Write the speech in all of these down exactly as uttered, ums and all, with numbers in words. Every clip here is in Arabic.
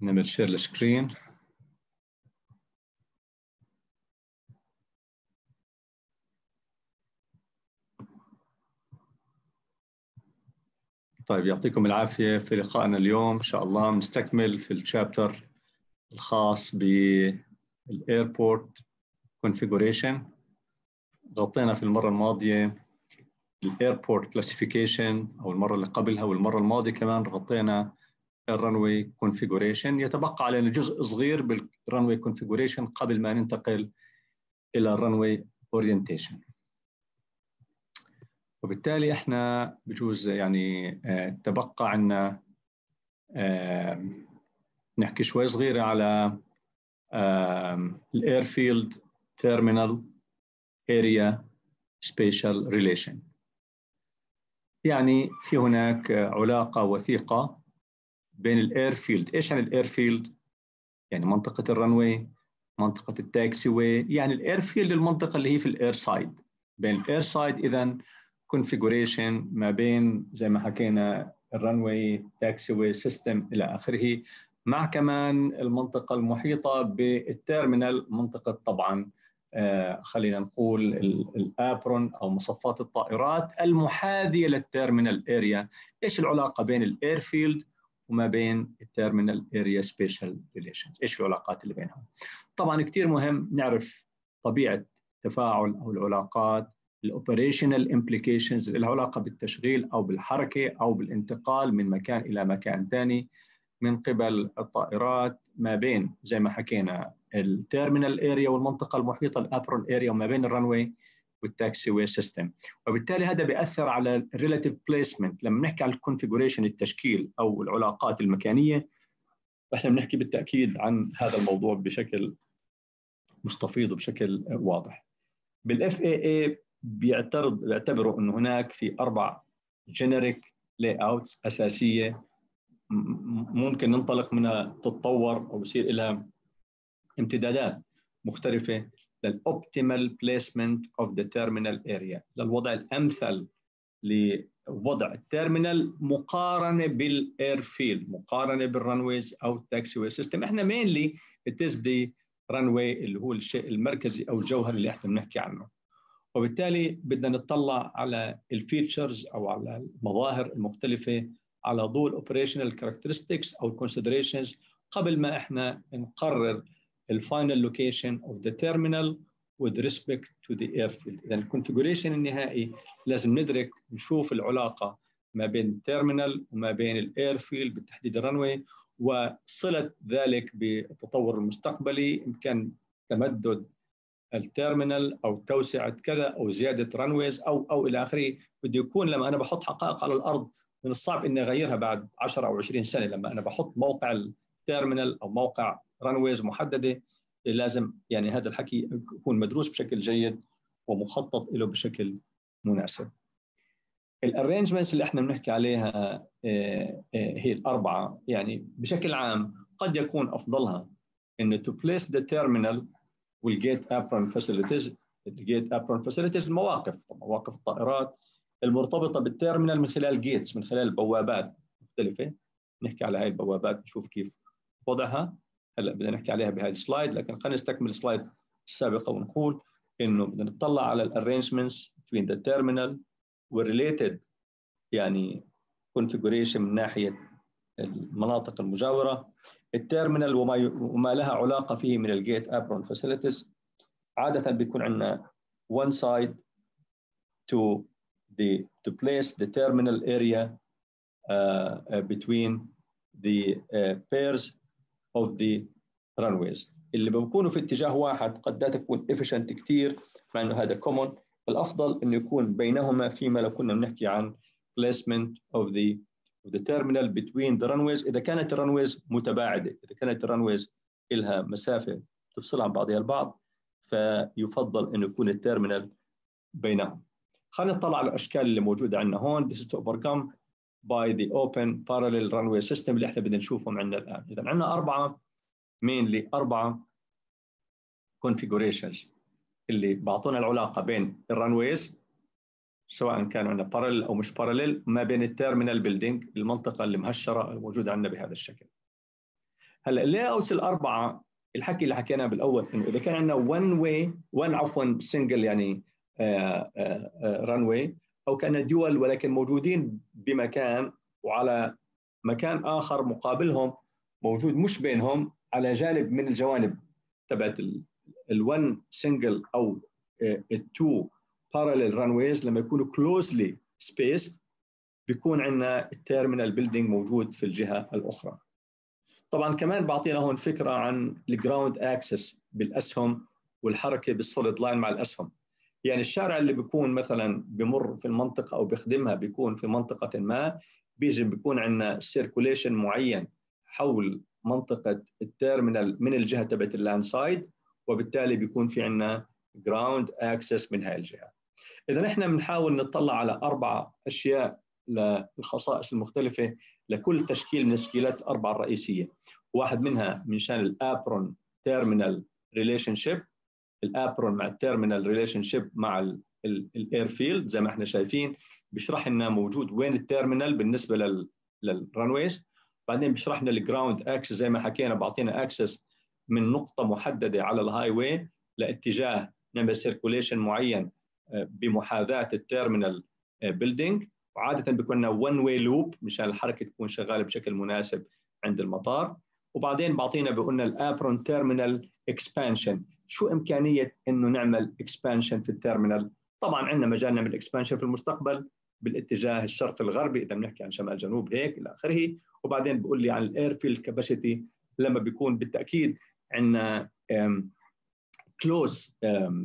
نعمل شير السكرين. طيب يعطيكم العافية. في لقائنا اليوم إن شاء الله نستكمل في الشابتر الخاص بالإيربورت كونفيجوريشن. غطينا في المرة الماضية الإيربورت كلاسيفيكيشن أو المرة اللي قبلها والمرة الماضية كمان غطينا الرنوي كونفيجوريشن. يتبقى علينا جزء صغير بالرنوي كونفيجوريشن قبل ما ننتقل إلى الرنوي أورينتيشن. وبالتالي احنا بجوز يعني آه تبقى عنا آه نحكي شوي صغيرة على الايرفيلد تيرمينال اريا سبيشال ريليشن. يعني في هناك علاقة وثيقة بين الايرفيلد. ايش يعني الايرفيلد؟ يعني منطقة الرنوي، منطقة التاكسي واي. يعني الايرفيلد المنطقة اللي هي في الاير سايد. بين الاير سايد اذا كونفيجوريشن ما بين زي ما حكينا الرنوي تاكسي واي سيستم الى اخره، مع كمان المنطقة المحيطة بالتيرمينال، منطقة طبعا آه خلينا نقول الابرون او مصفات الطائرات المحاذية للتيرمينال اريا. ايش العلاقة بين الايرفيلد وما بين التيرمينال اريا سبيشال ريليشنز؟ ايش العلاقات اللي بينهم؟ طبعا كثير مهم نعرف طبيعة التفاعل او العلاقات، الاوبريشنال امبليكيشنز اللي لها علاقه بالتشغيل او بالحركه او بالانتقال من مكان الى مكان ثاني من قبل الطائرات، ما بين زي ما حكينا التيرمينال اريا والمنطقه المحيطه الابرون اريا، وما بين الرنوي والتاكسي واي سيستم. وبالتالي هذا بياثر على الريلاتيف بليسمنت. لما نحكي عن الكونفيجوريشن التشكيل او العلاقات المكانيه، احنا بنحكي بالتاكيد عن هذا الموضوع بشكل مستفيض وبشكل واضح. بالاف اي اي بيعترض بيعتبروا انه هناك في اربع جينيريك لاي اوتس اساسيه ممكن ننطلق منها تتطور او يصير لها امتدادات مختلفه للاوبتيمال بليسمنت اوف ذا تيرمينال اريا، للوضع الامثل لوضع التيرمينال مقارنه بالايرفيلد، مقارنه بالرنويز او التاكسي واي سيستم. احنا مينلي اتس دي رنوي اللي هو الشيء المركزي او الجوهري اللي احنا بنحكي عنه. وبالتالي بدنا نطلع على الفيتشرز او على المظاهر المختلفه على ضوء الاوبريشنال كاركترستكس او الكونسيدريشنز قبل ما احنا نقرر الفاينل لوكيشن اوف ذا تيرمينال with respect to the airfield. اذا الكونفيجوريشن النهائي لازم ندرك نشوف العلاقه ما بين التيرمينال وما بين الايرفيلد بالتحديد الرنوي، وصله ذلك بالتطور المستقبلي ان كان تمدد التيرمينال او توسعه كذا او زياده رنويز او او الى اخره. بده يكون لما انا بحط حقائق على الارض من الصعب اني اغيرها بعد عشرة او عشرين سنه. لما انا بحط موقع التيرمينال او موقع رنويز محدده لازم يعني هذا الحكي يكون مدروس بشكل جيد ومخطط له بشكل مناسب. الارينجمنتس اللي احنا بنحكي عليها هي الاربعه. يعني بشكل عام قد يكون افضلها انه to place the terminal والجيت ابرون فاسيلتيز. الجيت ابرون فاسيلتيز مواقف مواقف الطائرات المرتبطه بالتيرمينال من خلال جيتس، من خلال بوابات مختلفه. نحكي على هاي البوابات نشوف كيف وضعها. هلا بدنا نحكي عليها بهاي السلايد، لكن خلينا نستكمل السلايد السابقه ونقول انه بدنا نطلع على الارينجمنتس بين ذا تيرمينال والريليتد يعني كونفيجوريشن من ناحيه المناطق المجاوره. التيرمينال وما وما لها علاقه فيه من الجيت ابرون فاسيلتيز عاده بيكون عندنا one side to the to place the terminal area uh, uh, between the uh, pairs of the runways اللي بيكونوا في اتجاه واحد. قد لا تكون efficient كثير مع انه هذا common. الافضل انه يكون بينهما فيما لو كنا بنحكي عن placement of the of the terminal between the runways. اذا كانت الرنويز متباعده، اذا كانت الرنويز لها مسافه تفصلها عن بعضها البعض، فيفضل انه يكون التيرمينال بينهم. خلينا نطلع على الاشكال اللي موجوده عندنا هون. This is to overcome by the open parallel runway system اللي احنا بدنا نشوفهم عندنا الان. اذا عندنا اربعه mainly اربعه configurations اللي بعطونا العلاقه بين الرنويز سواء كانوا عندنا بارلل او مش بارلل، ما بين التيرمينال بيلدينج المنطقه اللي مهشره الموجوده عندنا بهذا الشكل. هلا اللاي اوتس الاربعه الحكي اللي حكيناه بالاول انه اذا كان عندنا وان واي وان عفوا سنجل يعني ران واي او كان دول ولكن موجودين بمكان وعلى مكان اخر مقابلهم موجود مش بينهم على جانب من الجوانب تبعت الون سنجل او التو باراليل رانويز لما يكونوا كلوزلي سبيسد بيكون عندنا التيرمينال بيلدينج موجود في الجهه الاخرى. طبعا كمان بعطينا هون فكره عن الجراوند اكسس بالاسهم والحركه بالسوليد لاين مع الاسهم. يعني الشارع اللي بيكون مثلا بمر في المنطقه او بيخدمها بيكون في منطقه ما، بيجي بيكون عندنا سيركوليشن معين حول منطقه التيرمينال من الجهه تبعت اللاند سايد، وبالتالي بيكون في عندنا جراوند اكسس من هاي الجهه. اذا احنا بنحاول نطلع على اربع اشياء للخصائص المختلفه لكل تشكيل من التشكيلات الاربعه الرئيسيه. واحد منها من شان الابرون تيرمينال ريليشن شيب، الابرون مع التيرمينال ريليشن شيب مع الاير فيلد زي ما احنا شايفين، بيشرح لنا موجود وين التيرمينال بالنسبه لل للرانويز. بعدين بيشرح لنا الجراوند اكسس زي ما حكينا، بعطينا اكسس من نقطه محدده على الهاي واي لاتجاه نعمل سيركوليشن معين بمحاذاه التيرمينال بيلدينج، وعاده بيكون لنا وان واي لوب مشان الحركه تكون شغاله بشكل مناسب عند المطار. وبعدين بعطينا بقولنا الابرون تيرمينال اكسبانشن، شو امكانيه انه نعمل اكسبانشن في التيرمينال. طبعا عندنا مجال نعمل اكسبانشن في المستقبل بالاتجاه الشرق الغربي اذا بنحكي عن شمال جنوب هيك الى اخره. وبعدين بقول لي عن الاير فيلد كاباسيتي لما بيكون بالتاكيد عندنا كلوز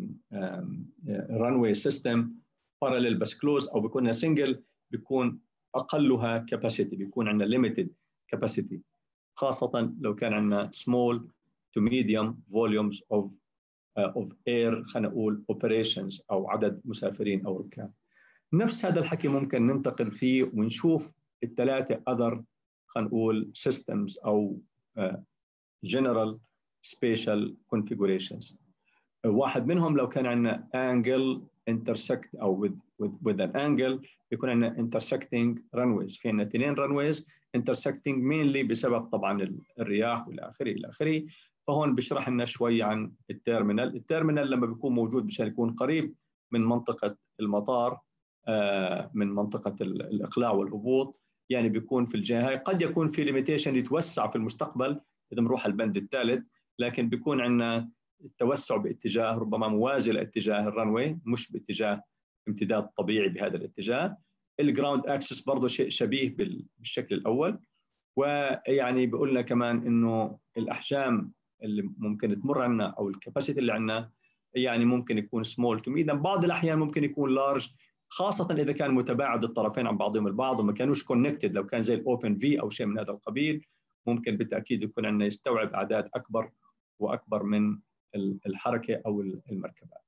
رانوي سيستم باراليل بس كلوز، او بيكون سنجل بيكون اقلها كاباسيتي، بيكون عندنا ليميتد كاباسيتي، خاصه لو كان عندنا small to medium volumes of uh, of air خلينا نقول operations او عدد مسافرين او ركاب. نفس هذا الحكي ممكن ننتقل فيه ونشوف الثلاثه other خلينا نقول systems او uh, general spatial configurations. واحد منهم لو كان عندنا angle intersect او with with with an angle بيكون عندنا intersecting runways، في عندنا اثنين runways intersecting mainly بسبب طبعا الرياح والى اخره الى اخره. فهون بيشرح لنا شوي عن التيرمينال. التيرمينال لما بيكون موجود مشان يكون قريب من منطقه المطار آه من منطقه الاقلاع والهبوط، يعني بيكون في الجهه هاي. قد يكون في ليميتيشن يتوسع في المستقبل اذا بنروح البند الثالث، لكن بيكون عندنا التوسع باتجاه ربما موازي لاتجاه الرنوي مش باتجاه امتداد طبيعي بهذا الاتجاه. الجراوند اكسس برضه شيء شبيه بالشكل الاول. ويعني بيقول لنا كمان انه الاحجام اللي ممكن تمر عنا او الكباسيتي اللي عندنا يعني ممكن يكون سمول تو ميديم، بعض الاحيان ممكن يكون لارج، خاصه اذا كان متباعد الطرفين عن بعضهم البعض وما كانوش كونكتد. لو كان زي الاوبن في او شيء من هذا القبيل ممكن بالتاكيد يكون عندنا يستوعب اعداد اكبر واكبر من الحركه او المركبات.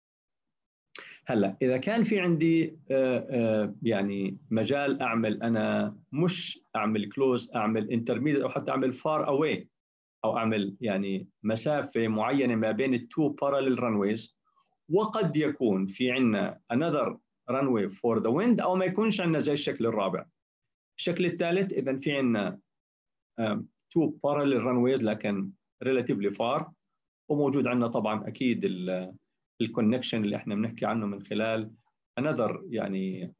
هلا اذا كان في عندي يعني مجال اعمل انا مش اعمل كلوز، اعمل انترميديت او حتى اعمل فار اواي، او اعمل يعني مسافه معينه ما بين التو باراليل رانويز، وقد يكون في عندنا another runway for the wind او ما يكونش عندنا زي الشكل الرابع. الشكل الثالث اذا في عندنا two parallel runways لكن relatively far، وموجود عندنا طبعا اكيد الكونكشن اللي احنا بنحكي عنه من خلال another يعني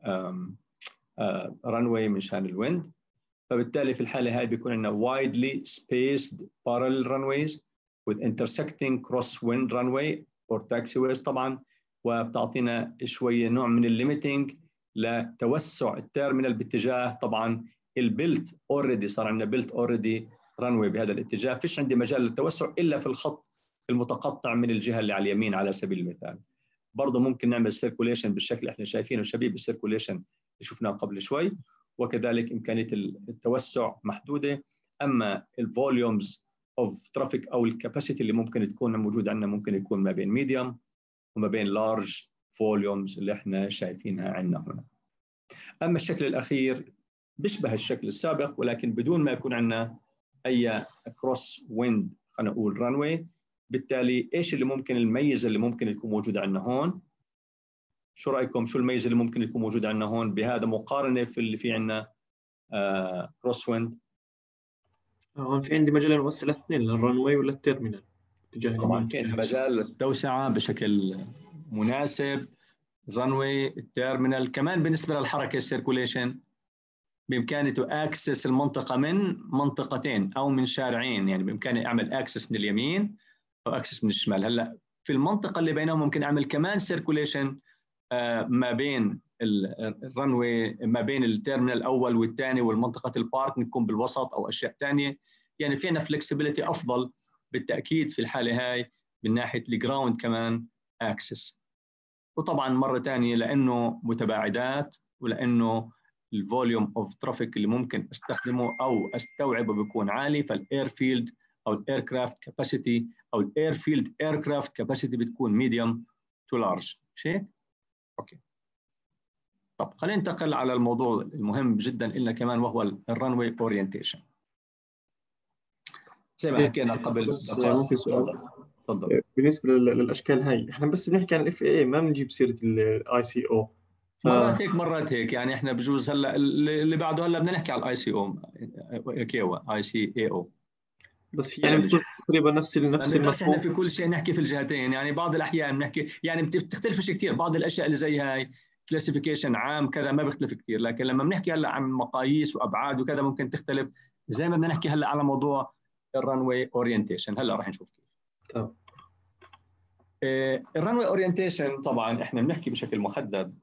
runway مشان الويند. فبالتالي في الحاله هاي بيكون عندنا widely spaced parallel runways with intersecting cross wind runway or taxiways طبعا، وبتعطينا شويه نوع من الليميتنج لتوسع التيرمينال باتجاه طبعا البيلت اوريدي، صار عندنا بيلت اوريدي رانوي بهذا الاتجاه، فيش عندي مجال للتوسع الا في الخط المتقطع من الجهه اللي على اليمين على سبيل المثال. برضه ممكن نعمل سيركوليشن بالشكل اللي احنا شايفينه شبيه بالسيركوليشن اللي شفناه قبل شوي، وكذلك امكانيه التوسع محدوده. اما الفوليومز اوف ترافيك او الكاباسيتي اللي ممكن تكون موجوده عندنا ممكن يكون ما بين ميديوم وما بين لارج فوليومز اللي احنا شايفينها عندنا هنا. اما الشكل الاخير بيشبه الشكل السابق ولكن بدون ما يكون عندنا اي كروس ويند خلينا نقول رانوي. بالتالي ايش اللي ممكن الميزه اللي ممكن تكون موجوده عندنا هون؟ شو رايكم شو الميزه اللي ممكن تكون موجوده عندنا هون بهذا مقارنه في اللي في عندنا كروس ويند؟ هون في عندي مجال نوصل الاثنين، للرنوي ولا التيرمينال، اتجاه طبعا اليمين في اتجاه عندنا اليسار. مجال للتوسعة بشكل مناسب، الرنوي، التيرمينال. كمان بالنسبة للحركة السيركوليشن بإمكاني تو أكسس المنطقة من منطقتين أو من شارعين، يعني بإمكاني أعمل أكسس من اليمين أو أكسس من الشمال. هلا في المنطقة اللي بينهم ممكن أعمل كمان سيركوليشن ما بين الرنوي، ما بين التيرمينال الأول والثاني والمنطقة البارك نكون بالوسط أو أشياء ثانية. يعني فينا فلكسبيليتي أفضل بالتأكيد في الحالة هاي من ناحية الجراوند كمان أكسس. وطبعا مرة ثانية لأنه متباعدات ولأنه الفوليوم اوف ترافيك اللي ممكن استخدمه او استوعبه بيكون عالي، فالاير فيلد او الاير كرافت كاباسيتي او الاير فيلد اير كرافت كاباسيتي بتكون ميديوم تو لارج. شيء اوكي. طب خلينا ننتقل على الموضوع المهم جدا لنا كمان، وهو الرنوي اورينتيشن. زي ما حكينا قبل بس دقائق. ممكن سؤال تفضل تفضل. بالنسبة لل- للأشكال هاي، احنا بس بنحكي عن الاف اي اي، ما بنجيب سيرة الاي سي او. ف مرات هيك مرات هيك، يعني احنا بجوز هلا اللي بعده هلا بدنا نحكي على الاي سي او كيوا اي سي اي او. بس يعني هلا بتكون بنشوف، تقريبا نفس ال- ما نفس بنقدرش احنا المفهوم. في كل شيء نحكي في الجهتين، يعني بعض الاحيان بنحكي يعني بتختلفش كثير. بعض الاشياء اللي زي هاي كلاسيفيكيشن عام كذا ما بيختلف كثير، لكن لما بنحكي هلا عن مقاييس وابعاد وكذا ممكن تختلف. زي ما بدنا نحكي هلا على موضوع الرنوي اورينتيشن، هلا راح نشوف كيف. تمام. الرنوي اورينتيشن طبعا احنا بنحكي بشكل محدد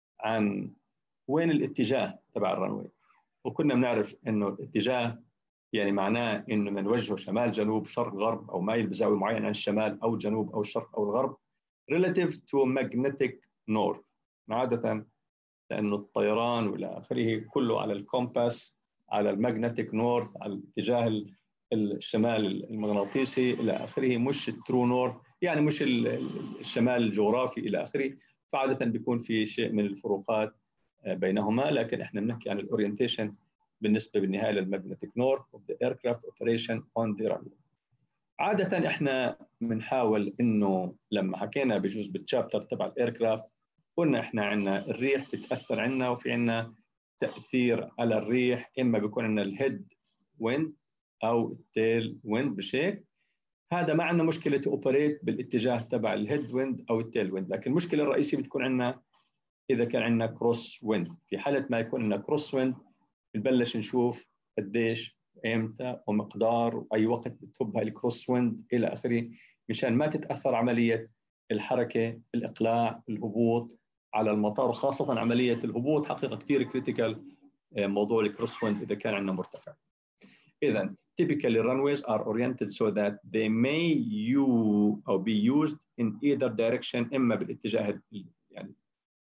عن وين الاتجاه تبع الرنوي، وكنا بنعرف انه الاتجاه يعني معناه انه بنوجهه شمال جنوب شرق غرب او مايل بزاويه معينه عن الشمال او الجنوب او الشرق او الغرب relative to magnetic north. عاده لانه الطيران والى اخره كله على الكومباس، على الماجنتيك نورث، على الاتجاه الشمال المغناطيسي الى اخره، مش الترو نورث، يعني مش الشمال الجغرافي الى اخره. فعاده بيكون في شيء من الفروقات بينهما، لكن احنا بنحكي عن الاورينتيشن بالنسبه بالنهايه للماجنتيك نورث اوف ذا ايركرافت اوبريشن اون ذا رنوي. عاده احنا بنحاول انه لما حكينا بجوز بالتشابتر تبع الايركرافت قلنا احنا عندنا الريح بتاثر عندنا، وفي عندنا تاثير على الريح، اما بيكون عندنا الهيد ويند او التيل ويند بشيك. هذا ما عندنا مشكله توبريت بالاتجاه تبع الهيد ويند او التيل ويند، لكن المشكله الرئيسيه بتكون عندنا اذا كان عندنا كروس ويند. في حاله ما يكون عندنا كروس ويند بنبلش نشوف قديش امتى ومقدار واي وقت بتهب هاي الكروس ويند الى اخره، مشان ما تتاثر عمليه الحركه، الاقلاع، الهبوط على المطار، وخاصه عمليه الهبوط حقيقه كثير كريتيكال موضوع الكروس ويند اذا كان عندنا مرتفع. اذا typically runways are oriented so that they may use or be used in either direction، اما بالاتجاه يعني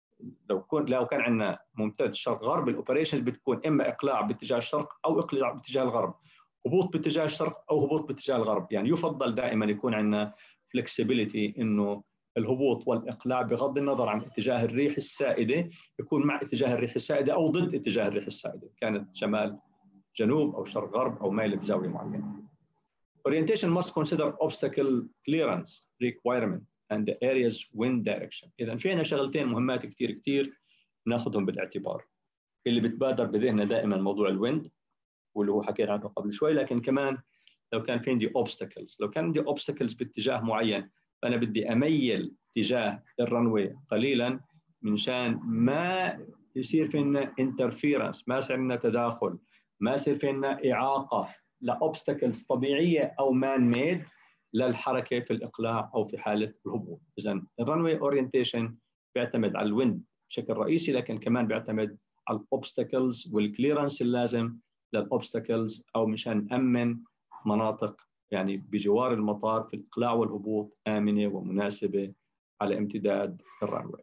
لو كون لو كان عندنا ممتد شرق غرب، الاوبريشنز بتكون اما اقلاع باتجاه الشرق او اقلاع باتجاه الغرب، هبوط باتجاه الشرق او هبوط باتجاه الغرب. يعني يفضل دائما يكون عندنا فلكسبيليتي انه الهبوط والاقلاع بغض النظر عن اتجاه الريح السائده يكون مع اتجاه الريح السائده او ضد اتجاه الريح السائده، كانت شمال جنوب او شرق غرب او مايل بزاويه معينه. Orientation must consider obstacle clearance requirement and the area's wind direction. إذا فينا شغلتين مهمات كتير كتير ناخذهم بالاعتبار. اللي بتبادر بذهننا دائما موضوع الويند واللي هو حكينا عنه قبل شوي، لكن كمان لو كان في عندي obstacles، لو كان عندي obstacles باتجاه معين فأنا بدي أميل اتجاه الرنوي قليلا منشان ما يصير فينا interference، ما يصير لنا تداخل، ما يصير فينا إعاقة لأوبستكلز طبيعية أو مان ميد للحركة في الإقلاع أو في حالة الهبوط. إذن الرنوي أورينتيشن بيعتمد على الويند بشكل رئيسي، لكن كمان بيعتمد على الأوبستكلز والكليرنس اللازم للأوبستكلز، أو مشان نأمن مناطق يعني بجوار المطار في الإقلاع والهبوط آمنة ومناسبة على امتداد الرنوي.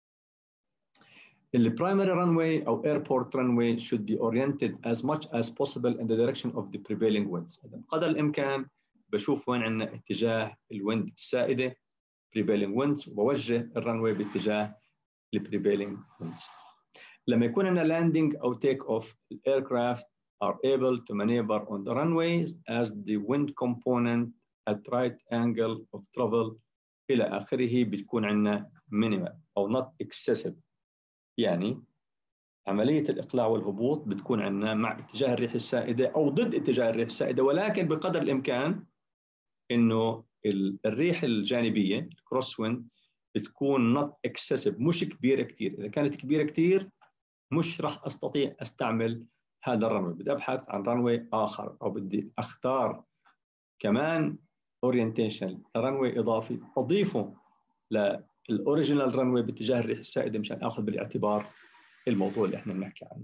The primary runway or airport runway should be oriented as much as possible in the direction of the prevailing winds. قدر الإمكان بشوف وين عندنا اتجاه الويند السائدة prevailing winds وبوجه الرنوي باتجاه ال prevailing winds. لما يكون عندنا landing أو take off, the aircraft are able to maneuver on the runway as the wind component at right angle of travel إلى آخره بتكون عندنا minimal أو not excessive. يعني عملية الإقلاع والهبوط بتكون عندنا مع اتجاه الريح السائدة أو ضد اتجاه الريح السائدة، ولكن بقدر الإمكان إنه الريح الجانبية الكروس ويند بتكون not excessive، مش كبيرة كتير. إذا كانت كبيرة كتير مش راح أستطيع أستعمل هذا الرنوي، بدي أبحث عن رنوي آخر، أو بدي أختار كمان اورينتيشن رنوي إضافي أضيفه للأوريجينال رنوي باتجاه الريح السائدة مشان آخذ بالاعتبار الموضوع اللي احنا بنحكي عنه.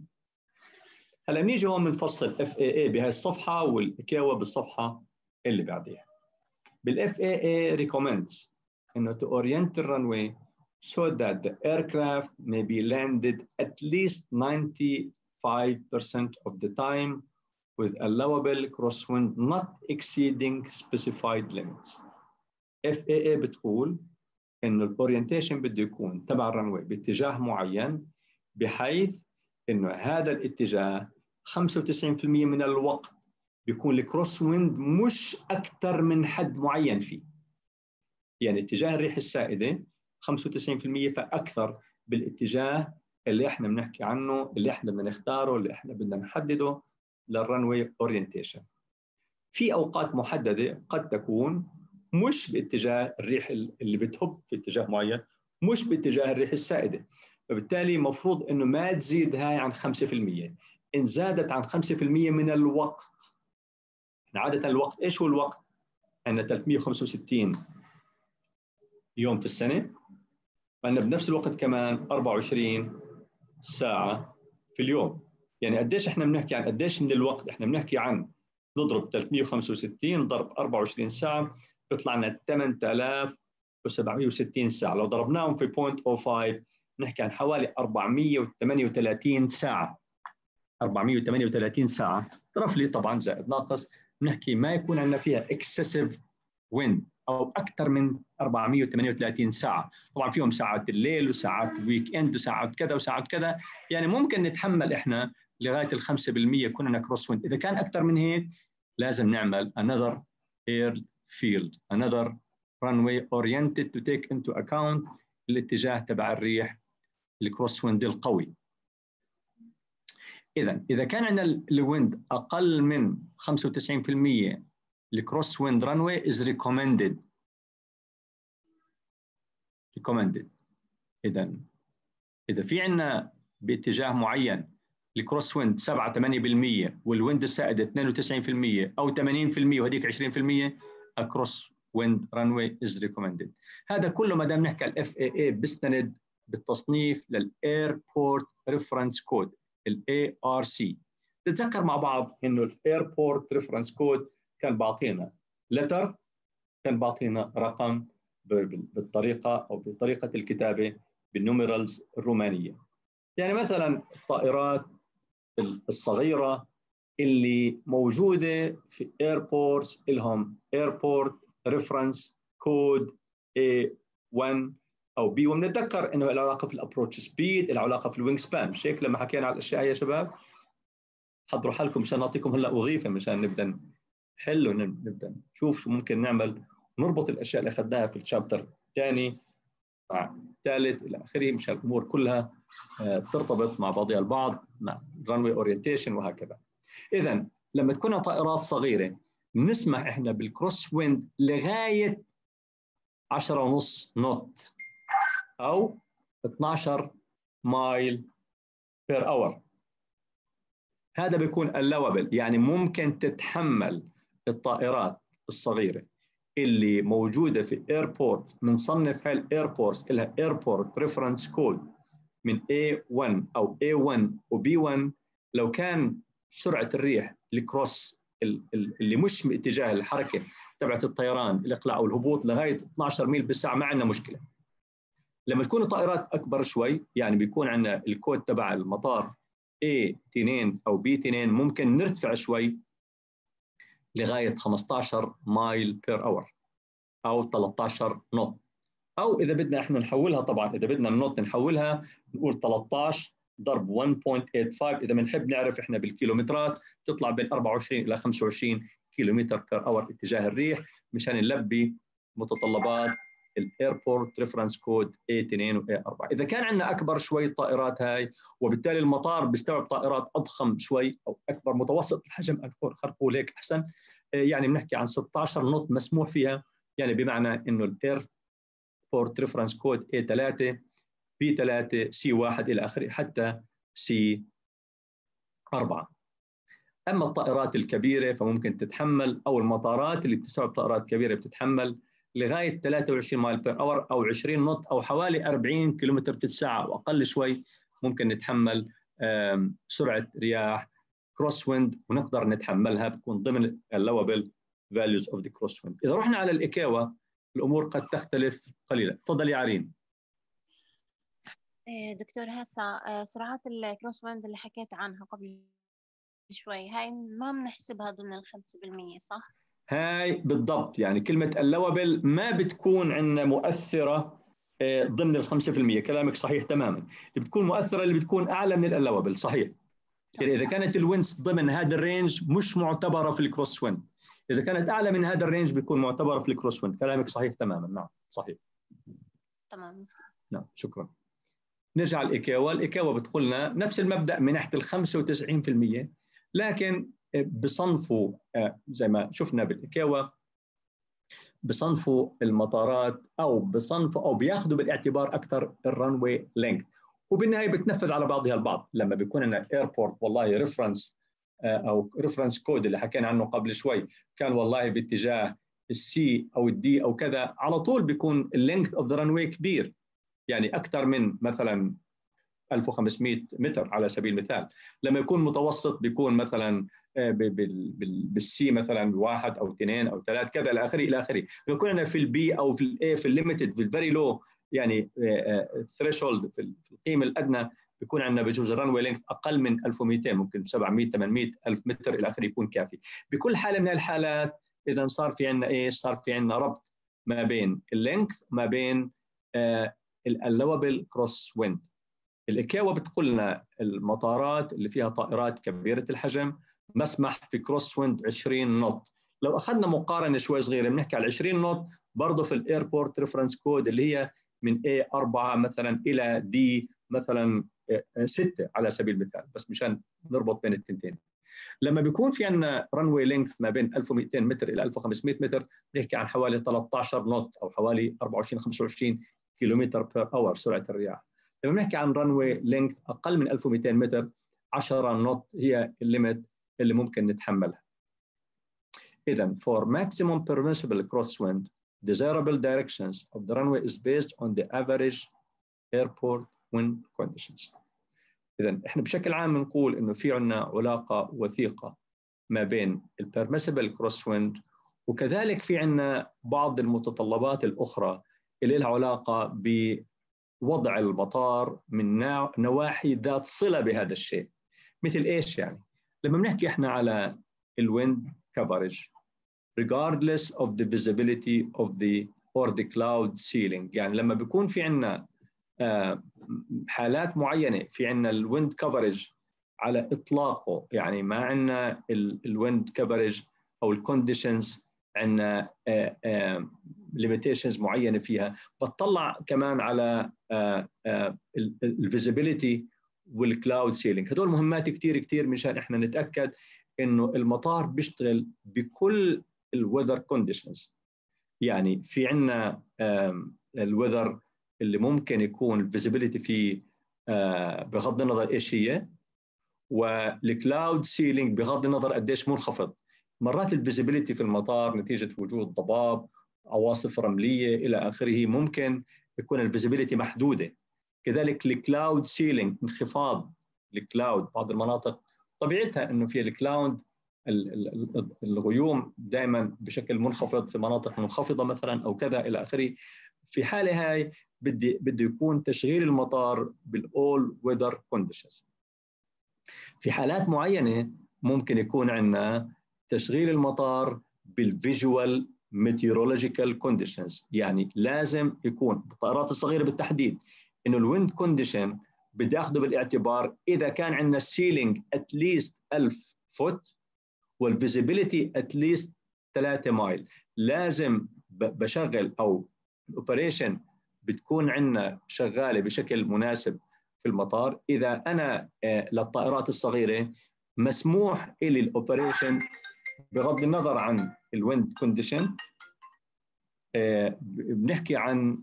هلا بنيجي هون بنفصل إف إيه إيه بهاي الصفحة والكاوا بالصفحة اللي بعديها. بالإف إيه إيه recommends إنه to orient the runway so that the aircraft may be landed at least ninety-five percent of the time with allowable crosswind not exceeding specified limits. إف إيه إيه بتقول إنه الأورينتيشن بده يكون تبع الرنوي باتجاه معين، بحيث إنه هذا الاتجاه خمسة وتسعين بالمئة من الوقت بيكون الكروس ويند مش أكثر من حد معين فيه. يعني اتجاه الريح السائدة خمسة وتسعين بالمئة فأكثر بالاتجاه اللي احنا بنحكي عنه، اللي احنا بنختاره، اللي احنا بدنا نحدده للرنوي اورينتيشن. في أوقات محددة قد تكون مش باتجاه الريح اللي بتهب في اتجاه معين، مش باتجاه الريح السائدة، فبالتالي مفروض إنه ما تزيد هاي عن خمسة بالمئة. إن زادت عن خمسة بالمئة من الوقت، عادة الوقت إيش هو الوقت؟ عندنا ثلاثمئة وخمسة وستين يوم في السنة، عندنا بنفس الوقت كمان أربعة وعشرين ساعة في اليوم. يعني قديش إحنا بنحكي عن قديش من الوقت؟ إحنا بنحكي عن نضرب ثلاثمئة وخمسة وستين ضرب أربعة وعشرين ساعة بيطلع لنا ثمانية آلاف وسبعمئة وستين ساعة. لو ضربناهم في صفر فاصلة صفر خمسة نحكي عن حوالي أربعمئة وثمانية وثلاثين ساعة. أربعمئة وثمانية وثلاثين ساعة رفلي طبعا زائد ناقص، نحكي ما يكون عندنا فيها excessive wind أو أكثر من أربعمئة وثمانية وثلاثين ساعة. طبعا فيهم ساعات الليل وساعات الويك إند وساعات كذا وساعات كذا، يعني ممكن نتحمل إحنا لغاية الخمسة بالمئة يكون عندنا كروس ويند. إذا كان أكثر من هيك لازم نعمل another airfield another runway oriented to take into account الاتجاه تبع الريح الكروس ويند القوي. إذا إذا كان عندنا الويند أقل من خمسة وتسعين بالمئة الكروس ويند رانوي is recommended recommended. إذا إذا في عندنا باتجاه معين الكروس ويند سبعة ثمانية بالمئة والويند السائد اثنين وتسعين بالمئة أو ثمانين بالمئة وهديك عشرين بالمئة الكروس ويند رانوي is recommended. هذا كله ما دام نحكي على اف اي اي بيستند بالتصنيف للايربورت ريفرنس كود الاي ار سي. نتذكر مع بعض انه الايربورت ريفرنس كود كان بعطينا لتر، كان بعطينا رقم بالطريقه او بطريقه الكتابه بالنوميرالز الرومانيه. يعني مثلا الطائرات الصغيره اللي موجوده في ايربورتس لهم ايربورت ريفرنس كود إيه واحد او بي واحد. بنتذكر انه العلاقه في الابروتش سبيد، العلاقه في الوينج سبان، مش هيك لما حكينا على الاشياء هي يا شباب؟ حضروا حالكم مشان نعطيكم هلا وظيفه مشان نبدا نحل ونبدا نشوف شو ممكن نعمل، نربط الاشياء اللي اخذناها في الشابتر الثاني مع الثالث الى اخره، مشان الامور كلها ترتبط مع بعضها البعض مع رانوي اورينتيشن وهكذا. اذا لما تكون طائرات صغيره بنسمح احنا بالكروس ويند لغايه عشرة ونص نوت او اثنعش مايل بير اور. هذا بيكون allowable، يعني ممكن تتحمل الطائرات الصغيره اللي موجوده في ايربورت بنصنف هاي الايربورتس لها ايربورت ريفرنس كود من إيه واحد او إيه واحد و بي واحد. لو كان سرعه الريح الكروس اللي مش باتجاه الحركه تبعت الطيران الاقلاع والهبوط لغايه اثنعش ميل بالساعه ما عندنا مشكله. لما تكون الطائرات اكبر شوي يعني بيكون عندنا الكود تبع المطار إيه اثنين او بي اثنين ممكن نرتفع شوي لغايه خمسطعش مايل بير اور او ثلاثة عشر نوت، او اذا بدنا احنا نحولها طبعا اذا بدنا النوت نحولها نقول ثلاثة عشر ضرب واحد فاصلة ثمانية خمسة. اذا بنحب نعرف احنا بالكيلومترات تطلع بين أربعة وعشرين الى خمسة وعشرين كيلومتر بير اور اتجاه الريح مشان نلبي متطلبات الايربورت ريفرنس كود إيه اثنين و إيه أربعة. اذا كان عندنا اكبر شوي الطائرات هاي، وبالتالي المطار بيستوعب طائرات اضخم شوي او اكبر متوسط الحجم، خلقوا هيك احسن، يعني بنحكي عن ستة عشر نوت مسموح فيها، يعني بمعنى انه الايربورت ريفرنس كود إيه ثلاثة بي ثلاثة سي واحد الى اخره حتى سي أربعة. اما الطائرات الكبيره فممكن تتحمل، او المطارات اللي بتستوعب طائرات كبيره بتتحمل لغايه ثلاثة وعشرين مايل بير اور او عشرين نوت او حوالي أربعين كيلومتر في الساعه واقل شوي. ممكن نتحمل سرعه رياح كروس ويند ونقدر نتحملها، بتكون ضمن اللوبل فاليوز اوف ذا كروس ويند. اذا رحنا على الايكاوا الامور قد تختلف قليلا. تفضل يا عرين. دكتور، هسه سرعات الكروس ويند اللي حكيت عنها قبل شوي، هاي ما بنحسبها ضمن ال خمسة بالمية صح؟ هاي بالضبط، يعني كلمة اللوبل ما بتكون عندنا مؤثرة ضمن ال خمسة بالمية. كلامك صحيح تماما. اللي بتكون مؤثرة اللي بتكون أعلى من اللوبل، صحيح. يعني إذا كانت الوينس ضمن هذا الرينج مش معتبرة في الكروس ويند، إذا كانت أعلى من هذا الرينج بيكون معتبرة في الكروس ويند. كلامك صحيح تماما. نعم صحيح. تمام. نعم شكرا. نرجع الإيكاوا. الإيكاوا بتقولنا نفس المبدأ من ناحية ال خمسة وتسعين بالمية، لكن بصنفوا زي ما شفنا بالإيكاوا، بصنفوا المطارات او بصنفوا او بياخذوا بالاعتبار اكثر الرنوي لينث، وبالنهايه بتنفذ على بعضها البعض. لما بيكون عندنا ايربورت والله ريفرنس او ريفرنس كود اللي حكينا عنه قبل شوي كان والله باتجاه السي او الدي او كذا، على طول بيكون اللينث اوف ذا رنوي كبير، يعني اكثر من مثلا ألف وخمسمئة متر على سبيل المثال. لما يكون متوسط بيكون مثلا بالسي مثلا واحد او اثنين او ثلاث كذا الى اخره الى اخره. بيكون عندنا في البي او في الاي في الليمتد في الفيري لو، يعني ثريشولد في القيمه الادنى بيكون عندنا بجوز الرنوي لينث اقل من ألف ومئتين، ممكن سبعمئة ثمانمئة ألف متر الى اخره يكون كافي. بكل حاله من الحالات اذا صار في عندنا ايش؟ صار في عندنا ربط ما بين اللينث ما بين اللوبل كروس ويند. الإيكاوا بتقول لنا المطارات اللي فيها طائرات كبيرة الحجم مسمح في كروس ويند عشرين نوت. لو أخذنا مقارنة شوي صغيرة بنحكي على عشرين نوت برضه في الإيربورت ريفرنس كود اللي هي من إيه أربعة مثلا إلى دي مثلا ستة على سبيل المثال، بس مشان نربط بين التنتين. لما بيكون في عندنا رنوي لينث ما بين ألف ومئتين متر إلى ألف وخمسمئة متر بنحكي عن حوالي ثلاثة عشر نوت أو حوالي أربعة وعشرين خمسة وعشرين كيلومتر بير اور سرعة الرياح. لما بنحكي عن رنوي لينث اقل من ألف ومئتين متر عشرة نوت هي الليمت اللي ممكن نتحملها. اذا for maximum permissible crosswind desirable directions of the runway is based on the average airport wind conditions. اذا احنا بشكل عام بنقول انه في عندنا علاقه وثيقه ما بين البرميسبل كروس ويند، وكذلك في عندنا بعض المتطلبات الاخرى اللي لها علاقه ب وضع المطار من نواحي ذات صلة بهذا الشيء. مثل إيش يعني؟ لما بنحكي إحنا على الويند كفرج regardless of the visibility of the or the cloud ceiling، يعني لما بيكون في عنا حالات معينة في عنا الويند كفرج على إطلاقه، يعني ما عنا الويند كفرج أو الكونديشنز عنا ليميتيشنز معينه فيها، بتطلع كمان على الفيزيبيليتي والكلاود سيلينج. هدول مهمات كثير كثير مشان احنا نتاكد انه المطار بيشتغل بكل الويذر كونديشنز. يعني في عندنا الويذر اللي ممكن يكون الفيزيبيليتي فيه بغض النظر ايش هي، والكلاود سيلينج بغض النظر قديش منخفض. مرات الفيزيبيليتي في المطار نتيجه وجود ضباب، عواصف رمليه الى اخره ممكن يكون الفيزيبيليتي محدوده. كذلك الكلاود سيلينج انخفاض الكلاود، بعض المناطق طبيعتها انه في الكلاود الغيوم دائما بشكل منخفض في مناطق منخفضه مثلا او كذا الى اخره. في حاله هاي بدي بده يكون تشغيل المطار بالاول ويذر كونديشنز. في حالات معينه ممكن يكون عندنا تشغيل المطار بالفيجوال ميتيورولوجيكال كونديشنز، يعني لازم يكون بالطائرات الصغيره بالتحديد انه الويند كونديشن بدي اخذه بالاعتبار اذا كان عندنا السيلينج اتليست ألف فوت والفيزيبيليتي اتليست ثلاثة مايل، لازم بشغل او الاوبريشن بتكون عندنا شغاله بشكل مناسب في المطار. اذا انا للطائرات الصغيره مسموح لي الاوبريشن بغض النظر عن الويند كونديشن. بنحكي عن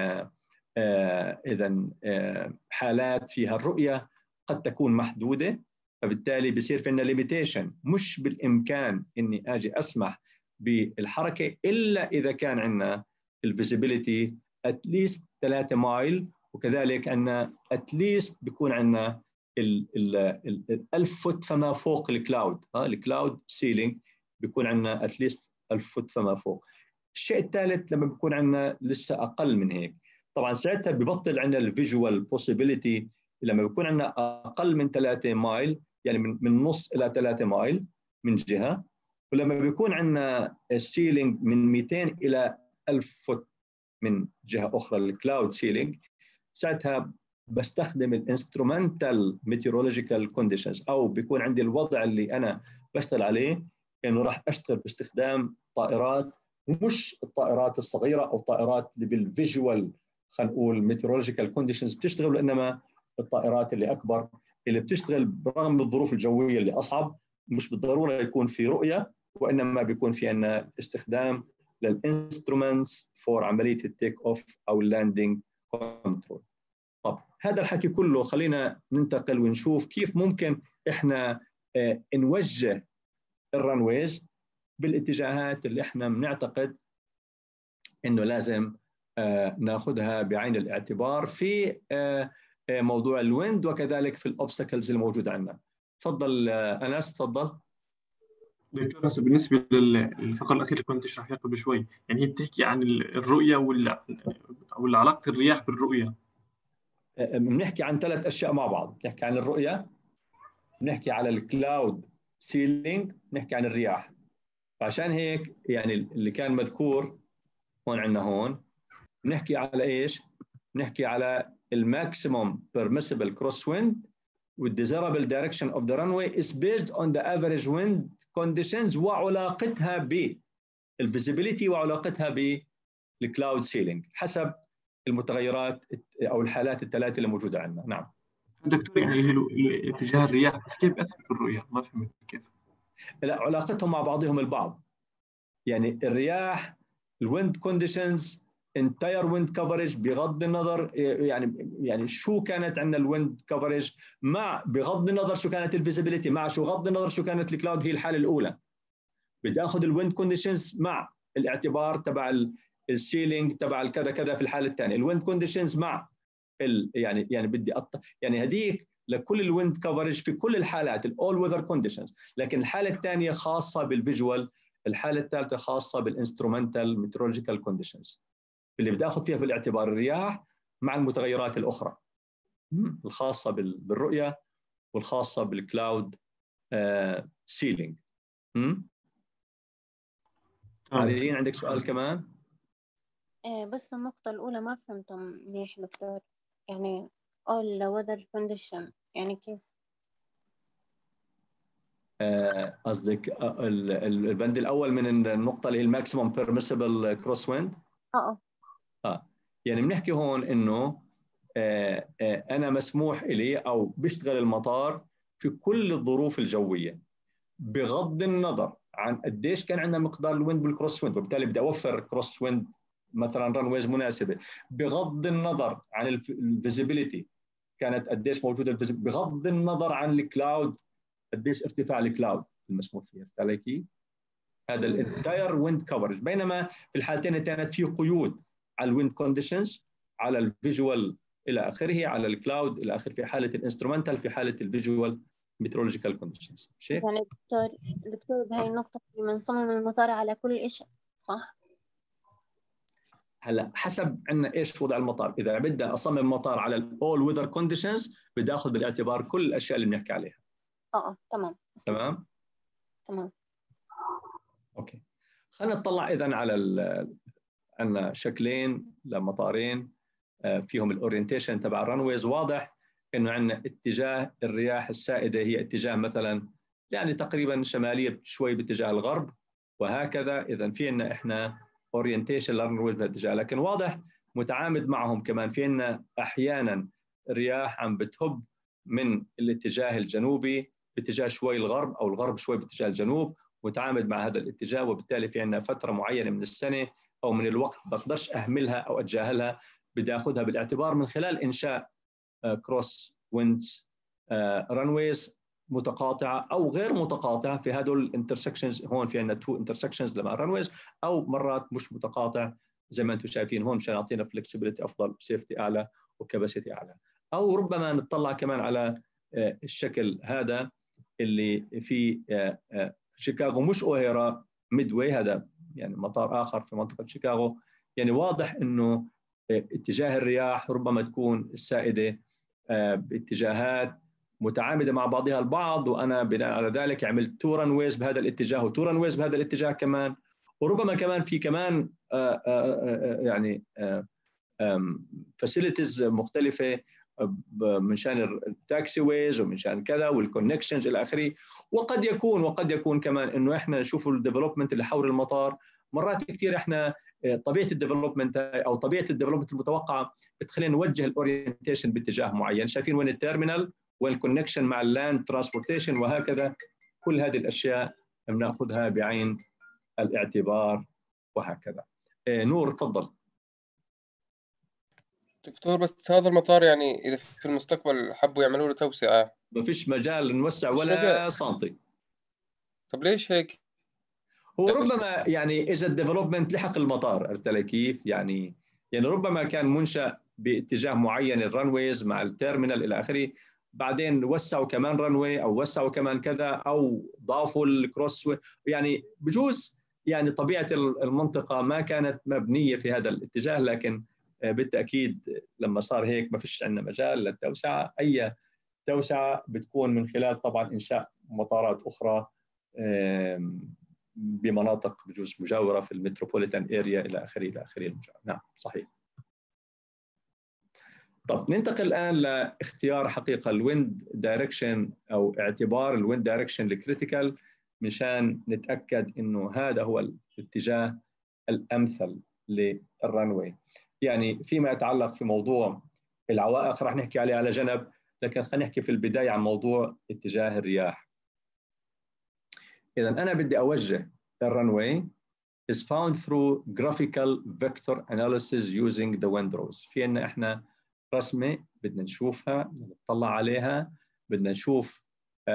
اذا حالات فيها الرؤيه قد تكون محدوده، فبالتالي بصير في عندنا ليميتيشن، مش بالامكان اني اجي اسمح بالحركه الا اذا كان عندنا الفيزيبيليتي اتليست ثلاثة مايل، وكذلك عندنا اتليست بيكون عندنا ال ألف فوت فما فوق الكلاود. ها الكلاود سيلينج بيكون عندنا اتليست ألف فوت فما فوق. الشيء الثالث لما بيكون عندنا لسه اقل من هيك، طبعا ساعتها ببطل عندنا الفيجوال بوسيبيليتي. لما بيكون عندنا اقل من ثلاثة مايل، يعني من من نص الى ثلاثة مايل من جهه، ولما بيكون عندنا السيلينج من مئتين الى ألف فوت من جهه اخرى الكلاود سيلينج، ساعتها بستخدم الانسترومنتال ميتيورولوجيكال كونديشنز، او بيكون عندي الوضع اللي انا بشتغل عليه انه راح اشتغل باستخدام طائرات مش الطائرات الصغيره او الطائرات اللي بالفيجوال خلينا نقول ميتيورولوجيكال كونديشنز بتشتغل، وانما الطائرات اللي اكبر اللي بتشتغل برغم الظروف الجويه اللي اصعب. مش بالضروره يكون في رؤيه، وانما بيكون في عندنا استخدام للانسترومنتس فور عمليه التيك اوف او اللاندنج كنترول. طب هذا الحكي كله خلينا ننتقل ونشوف كيف ممكن احنا اه نوجه الرنويز بالاتجاهات اللي احنا بنعتقد انه لازم اه ناخذها بعين الاعتبار في اه موضوع الويند، وكذلك في الاوبستكلز الموجوده عندنا. تفضل انس، تفضل. دكتور هسه بالنسبه للفقره الاخيره اللي كنت تشرح فيها قبل شوي، يعني هي بتحكي عن الرؤيه ولا ولا علاقه الرياح بالرؤيه؟ بنحكي عن ثلاث اشياء مع بعض، بنحكي عن الرؤيه، بنحكي على الكلاود سيلينج، بنحكي عن الرياح. فعشان هيك يعني اللي كان مذكور هون عندنا هون بنحكي على ايش؟ بنحكي على الماكسيموم permissible crosswind والdesirable direction of the runway is based on the average wind conditions وعلاقتها بالفيزيبيليتي وعلاقتها بالكلاود سيلينج حسب المتغيرات او الحالات الثلاثه اللي موجوده عندنا. نعم دكتور، يعني اتجاه الرياح بس كيف بيأثر في الرؤيه؟ ما فهمت كيف. لا، علاقتهم مع بعضهم البعض. يعني الرياح الويند كونديشنز انتاير ويند كفرج بغض النظر يعني يعني شو كانت عندنا الويند كفرج، مع بغض النظر شو كانت الفيزيبيليتي، مع شو بغض النظر شو كانت الكلاود، هي الحاله الاولى. بدي اخذ الويند كونديشنز مع الاعتبار تبع السيلينج تبع الكذا كذا في الحاله الثانيه، الويند كونديشنز مع ال يعني يعني بدي أط... يعني هديك لكل الويند كفرج في كل الحالات الاول ويذر كونديشنز، لكن الحاله الثانيه خاصه بالفيجوال، الحاله الثالثه خاصه بالانسترومنتال ميترولوجيكال كونديشنز اللي بدي اخذ فيها في الاعتبار الرياح مع المتغيرات الاخرى الخاصه بالرؤيه والخاصه بالكلاود آه سيلينج. علي عندك سؤال كمان؟ إيه بس النقطة الأولى ما فهمتها منيح دكتور، يعني all weather condition يعني كيف؟ قصدك آه البند الأول من النقطة اللي هي الماكسيموم بيرميسبل كروس ويند؟ اه اه يعني بنحكي هون إنه آه آه أنا مسموح إلي أو بيشتغل المطار في كل الظروف الجوية بغض النظر عن قديش كان عندنا مقدار الويند بالكروس ويند، وبالتالي بدي اوفر كروس ويند مثلا رنويز مناسبه، بغض النظر عن الفيزيبيليتي كانت قديش موجوده الفيزيبيليتي، بغض النظر عن الكلاود قديش ارتفاع الكلاود المسموح فيه. فهمت علي كيف؟ هذا الانتاير ويند كفرج. بينما في الحالتين كانت في قيود على الويند كونديشنز، على الفيجوال الى اخره، على الكلاود الى اخره في حاله الانسترومنتال، في حاله الفيجوال ميترولوجيكال كونديشنز. يعني دكتور دكتور بهاي النقطة بنصمم المطار على كل شيء صح؟ هلا حسب عندنا ايش وضع المطار، اذا بدي اصمم مطار على الاول ويذر كونديشنز بدي اخذ بالاعتبار كل الاشياء اللي بنحكي عليها. اه اه تمام تمام تمام اوكي. خلينا نطلع اذا على عندنا شكلين لمطارين فيهم الاورينتيشن تبع الرنويز. واضح انه عندنا اتجاه الرياح السائده هي اتجاه مثلا يعني تقريبا شماليه شوي باتجاه الغرب وهكذا. اذا في عندنا احنا اورينتيشن للرنويز بالاتجاه، لكن واضح متعامد معهم كمان. في عندنا احيانا رياح عم بتهب من الاتجاه الجنوبي باتجاه شوي الغرب، او الغرب شوي باتجاه الجنوب، متعامد مع هذا الاتجاه، وبالتالي في عندنا فتره معينه من السنه او من الوقت بقدرش اهملها او اتجاهلها، بدي اخذها بالاعتبار من خلال انشاء كروس ويندز رانويز متقاطعه او غير متقاطعه في هدول الانترسكشنز. هون في عندنا تو انترسكشنز لما رانويز، او مرات مش متقاطع زي ما انتم شايفين هون، مشان يعطينا فلكسبيتي افضل وسيفتي اعلى وكباسيتي اعلى. او ربما نطلع كمان على الشكل هذا اللي في شيكاغو، مش اوهيرا، ميدواي، هذا يعني مطار اخر في منطقه شيكاغو. يعني واضح انه اتجاه الرياح ربما تكون السائده باتجاهات متعامده مع بعضها البعض، وانا بناء على ذلك عملت تو رانويز بهذا الاتجاه وتو رانويز بهذا الاتجاه كمان. وربما كمان في كمان يعني فاسيلتيز مختلفه من شان التاكسي ويز ومن شان كذا والكونكشنز الى اخره. وقد يكون وقد يكون كمان انه احنا نشوف الديفلوبمنت اللي حول المطار. مرات كثير احنا طبيعه الديفلوبمنت او طبيعه الديفلوبمنت المتوقعه بتخلينا نوجه الاورينتيشن باتجاه معين. شايفين وين التيرمينال والكونكشن مع اللاند ترانسبورتيشن وهكذا. كل هذه الاشياء بناخذها بعين الاعتبار وهكذا. نور تفضل. دكتور، بس هذا المطار يعني إذا في المستقبل حبوا يعملوا له توسعة ما فيش مجال نوسع ولا سنتي. طب ليش هيك؟ هو ربما يعني اجى الديفلوبمنت لحق المطار، عرفت علي كيف؟ يعني يعني ربما كان منشأ باتجاه معين الرنويز مع التيرمينال الى اخره، بعدين وسعوا كمان رنوي او وسعوا كمان كذا او ضافوا الكروس، يعني بجوز يعني طبيعه المنطقه ما كانت مبنيه في هذا الاتجاه، لكن بالتاكيد لما صار هيك ما فيش عندنا مجال للتوسعه. اي توسعه بتكون من خلال طبعا انشاء مطارات اخرى بمناطق بجوز مجاوره في المتروبوليتان اريا الى اخره الى اخره. نعم صحيح. طب ننتقل الان لاختيار حقيقه الويند دايركشن او اعتبار الويند دايركشن الكريتيكال مشان نتاكد انه هذا هو الاتجاه الامثل للرنوي. يعني فيما يتعلق في موضوع العوائق راح نحكي عليه على جنب، لكن خلينا نحكي في البدايه عن موضوع اتجاه الرياح. إذا أنا بدي أوجه الرنوي is found through graphical vector analysis using the wind rows. في عندنا إحنا رسمة بدنا نشوفها، نطلع عليها، بدنا نشوف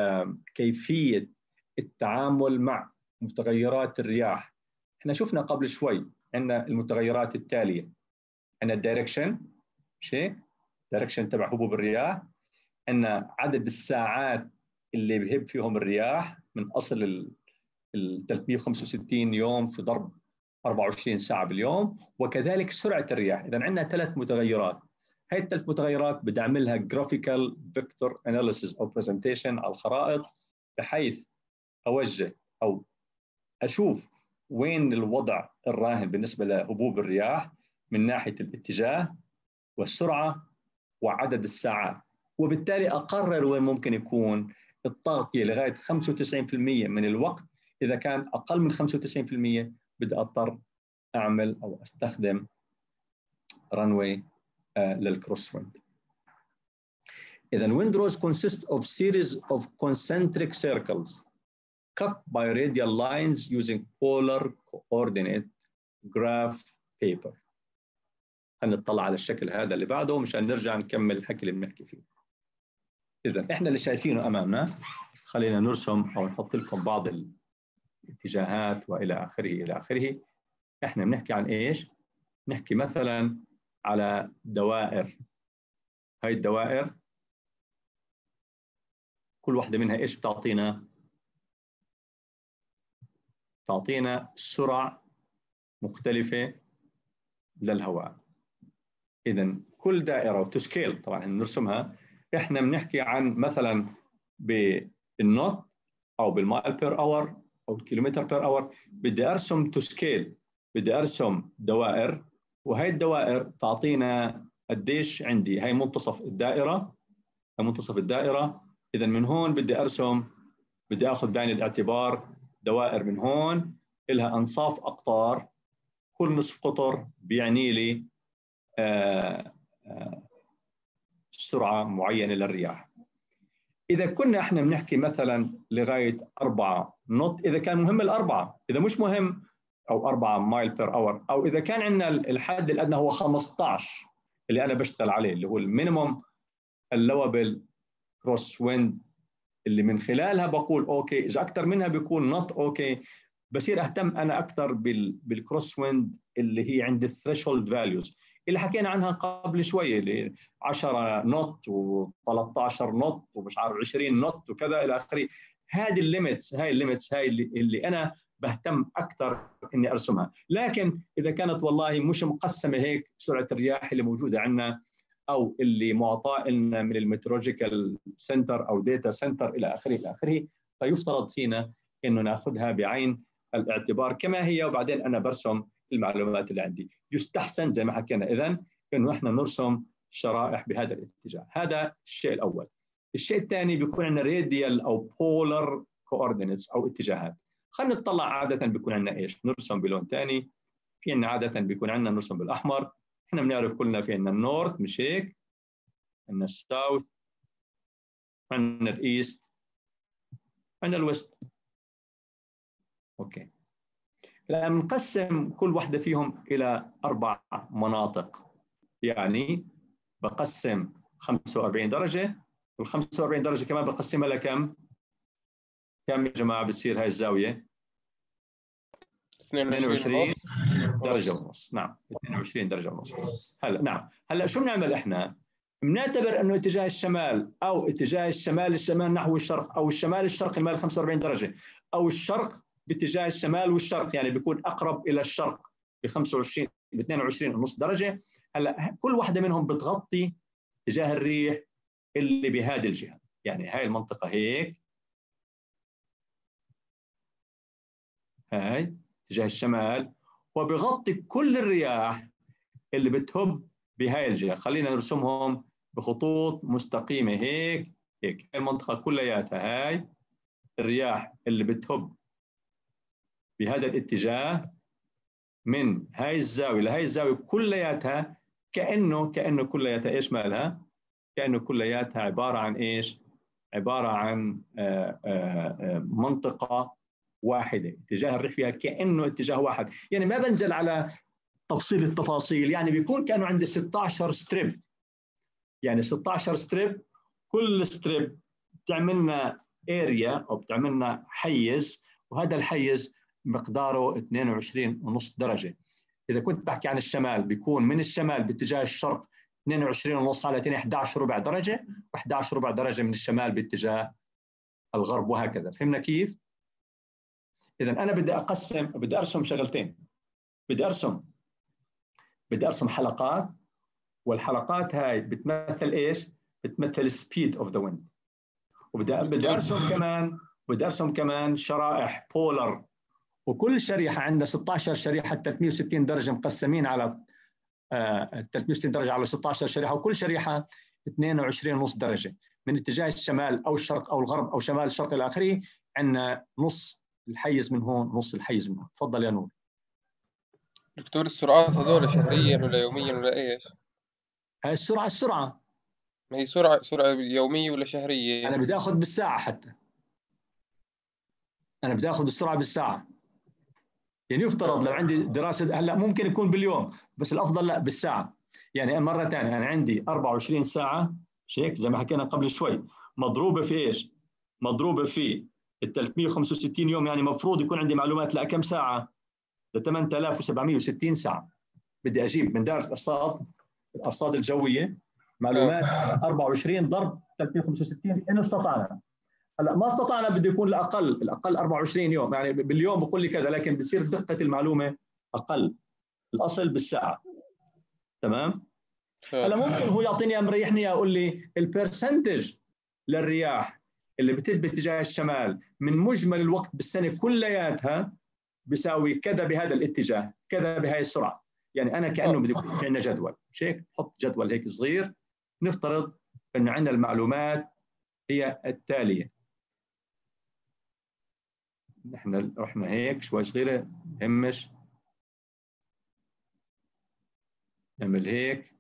كيفية التعامل مع متغيرات الرياح. إحنا شفنا قبل شوي عندنا المتغيرات التالية. عندنا الدايركشن، شيء دايركشن تبع هبوب الرياح، عندنا عدد الساعات اللي بهب فيهم الرياح من أصل ال ثلاثمئة وخمسة وستين يوم في ضرب أربعة وعشرين ساعة باليوم، وكذلك سرعة الرياح. إذا عندنا ثلاث متغيرات. هاي الثلاث متغيرات بدي أعملها graphical vector analysis أو presentation على الخرائط، بحيث أوجه أو أشوف وين الوضع الراهن بالنسبة لهبوب الرياح من ناحية الاتجاه والسرعة وعدد الساعات، وبالتالي أقرر وين ممكن يكون التغطية لغاية خمسة وتسعين بالمئة من الوقت. إذا كان أقل من خمسة وتسعين بالمئة بدي أضطر أعمل أو أستخدم runway uh, للكروس ويند. إذا wind rows consist of series of concentric circles cut by radial lines using polar coordinate graph paper. خلينا نطلع على الشكل هذا اللي بعده مشان نرجع نكمل الحكي اللي بنحكي فيه. إذا إحنا اللي شايفينه أمامنا، خلينا نرسم أو نحط لكم بعض الاتجاهات وإلى آخره إلى آخره. إحنا بنحكي عن إيش؟ نحكي مثلا على دوائر. هاي الدوائر كل واحدة منها إيش بتعطينا؟ تعطينا سرعة مختلفة للهواء. إذا كل دائرة وتسكيل طبعا نرسمها. إحنا بنحكي عن مثلا بالنوت أو بالمايل بير أور أو الكيلومتر بير أور. بدي أرسم تسكيل، بدي أرسم دوائر، وهي الدوائر تعطينا قديش عندي. هي منتصف الدائرة، هي منتصف الدائرة. إذا من هون بدي أرسم، بدي أخذ بعين الاعتبار دوائر من هون إلها أنصاف أقطار. كل نصف قطر بيعني لي آه آه سرعة معينة للرياح. إذا كنا إحنا بنحكي مثلا لغاية أربعة نوت، إذا كان مهم الأربعة، إذا مش مهم أو أربعة مايل بير أور، أو إذا كان عندنا الحد الأدنى هو خمسة عشر اللي أنا بشتغل عليه، اللي هو المينيموم اللوبل كروس ويند، اللي من خلالها بقول أوكي، إذا أكثر منها بيكون نوت أوكي، بصير أهتم أنا أكثر بالكروس ويند اللي هي عند الثريشولد فاليوز اللي حكينا عنها قبل شويه، اللي عشرة نوت و13 نوت ومش عارف عشرين نوت وكذا الى اخره. هذه الليميتس هاي الليميتس هاي اللي, اللي انا بهتم اكثر اني ارسمها. لكن اذا كانت والله مش مقسمه هيك سرعه الرياح اللي موجوده عندنا او اللي معطاه لنا من الميترولوجيكال سنتر او داتا سنتر الى اخره الى اخره، فيفترض فينا انه ناخذها بعين الاعتبار كما هي، وبعدين انا برسم المعلومات اللي عندي. يستحسن زي ما حكينا اذا انه احنا نرسم شرائح بهذا الاتجاه. هذا الشيء الاول. الشيء الثاني بيكون عندنا راديال او بولر كوردينيتس او اتجاهات. خلينا نطلع عاده بيكون عندنا ايش؟ نرسم بلون ثاني. في عندنا عاده بيكون عندنا نرسم بالاحمر. احنا بنعرف كلنا في عندنا النورث مش هيك؟ عندنا الساوث، عندنا الايست، عندنا الويست. اوكي. لما نقسم كل واحدة فيهم إلى أربع مناطق، يعني بقسم خمسة وأربعين درجة، وال خمسة وأربعين درجة كمان بقسمها لكم؟ كم يا جماعة بتصير هاي الزاوية؟ اثنين وعشرين درجة ونص. نعم اثنين وعشرين درجة ونص. هلا نعم، هلا شو بنعمل احنا؟ بنعتبر انه اتجاه الشمال او اتجاه الشمال الشمال نحو الشرق، او الشمال الشرق المال خمسة وأربعين درجة، او الشرق باتجاه الشمال والشرق، يعني بيكون اقرب الى الشرق ب خمسة وعشرين ب اثنين وعشرين ونص درجة. هلا كل واحدة منهم بتغطي اتجاه الريح اللي بهذه الجهة، يعني هاي المنطقة هيك، هاي اتجاه الشمال، وبغطي كل الرياح اللي بتهب بهاي الجهة. خلينا نرسمهم بخطوط مستقيمة هيك هيك. هاي المنطقة كلياتها هاي الرياح اللي بتهب بهذا الاتجاه من هاي الزاوية لهاي الزاوية كلياتها، كأنه كأنه كلياتها ايش مالها؟ كأنه كلياتها عبارة عن ايش؟ عبارة عن آآ آآ منطقة واحدة، اتجاه الريح فيها كأنه اتجاه واحد. يعني ما بنزل على تفصيل التفاصيل، يعني بيكون كانوا عندي ستة عشر ستريب، يعني ستة عشر ستريب، كل ستريب بتعملنا اريا او بتعملنا حيز، وهذا الحيز مقداره اثنين وعشرين ونص درجه. اذا كنت بحكي عن الشمال بيكون من الشمال باتجاه الشرق اثنين وعشرين ونص على احد عشر ربع درجه، و11 ربع درجه من الشمال باتجاه الغرب، وهكذا. فهمنا كيف؟ اذا انا بدي اقسم، بدي ارسم شغلتين. بدي ارسم بدي ارسم حلقات، والحلقات هاي بتمثل ايش؟ بتمثل سبيد اوف ذا ويند. وبدي بدي ارسم كمان بدي ارسم كمان شرائح بولر، وكل شريحه عندها ستة عشر شريحه ثلاثمئة وستين درجه مقسمين على آه ثلاثمئة وستين درجه على ستة عشر شريحه، وكل شريحه اثنين وعشرين ونص درجه من اتجاه الشمال او الشرق او الغرب او شمال الشرق الى اخره. عندنا نص الحيز من هون، نص الحيز من هون. تفضل يا نور. دكتور السرعات هذول شهريا ولا يوميا ولا ايش؟ هاي السرعه السرعه ما هي سرعة سرعة يومية ولا شهرية؟ انا بدي اخذ بالساعه، حتى انا بدي اخذ السرعه بالساعه. يعني يفترض لو عندي دراسه هلا ممكن يكون باليوم، بس الافضل لا بالساعه. يعني مره ثانيه انا عندي أربعة وعشرين ساعه، مش هيك زي ما حكينا قبل شوي، مضروبه في ايش؟ مضروبه في ال ثلاثمئة وخمسة وستين يوم، يعني المفروض يكون عندي معلومات لكم ساعه؟ ل ثمانية آلاف وسبعمئة وستين ساعه. بدي اجيب من دارس الارصاد الارصاد الجويه معلومات أربعة وعشرين ضرب ثلاثمئة وخمسة وستين ان استطعنا. هلا ما استطعنا بده يكون الاقل، الاقل أربعة وعشرين يوم، يعني باليوم بقول لي كذا، لكن بصير دقه المعلومه اقل. الاصل بالساعه. تمام؟ هلا ممكن هو يعطيني مريحني يقول لي البرسنتج للرياح اللي بتهب باتجاه الشمال من مجمل الوقت بالسنه كلياتها بيساوي كذا بهذا الاتجاه، كذا بهاي السرعه. يعني انا كانه بده يكون في عندنا جدول، مش هيك؟ نحط جدول هيك صغير، نفترض انه عندنا المعلومات هي التاليه. نحن رحنا هيك شوي صغيره، همش نعمل هيك.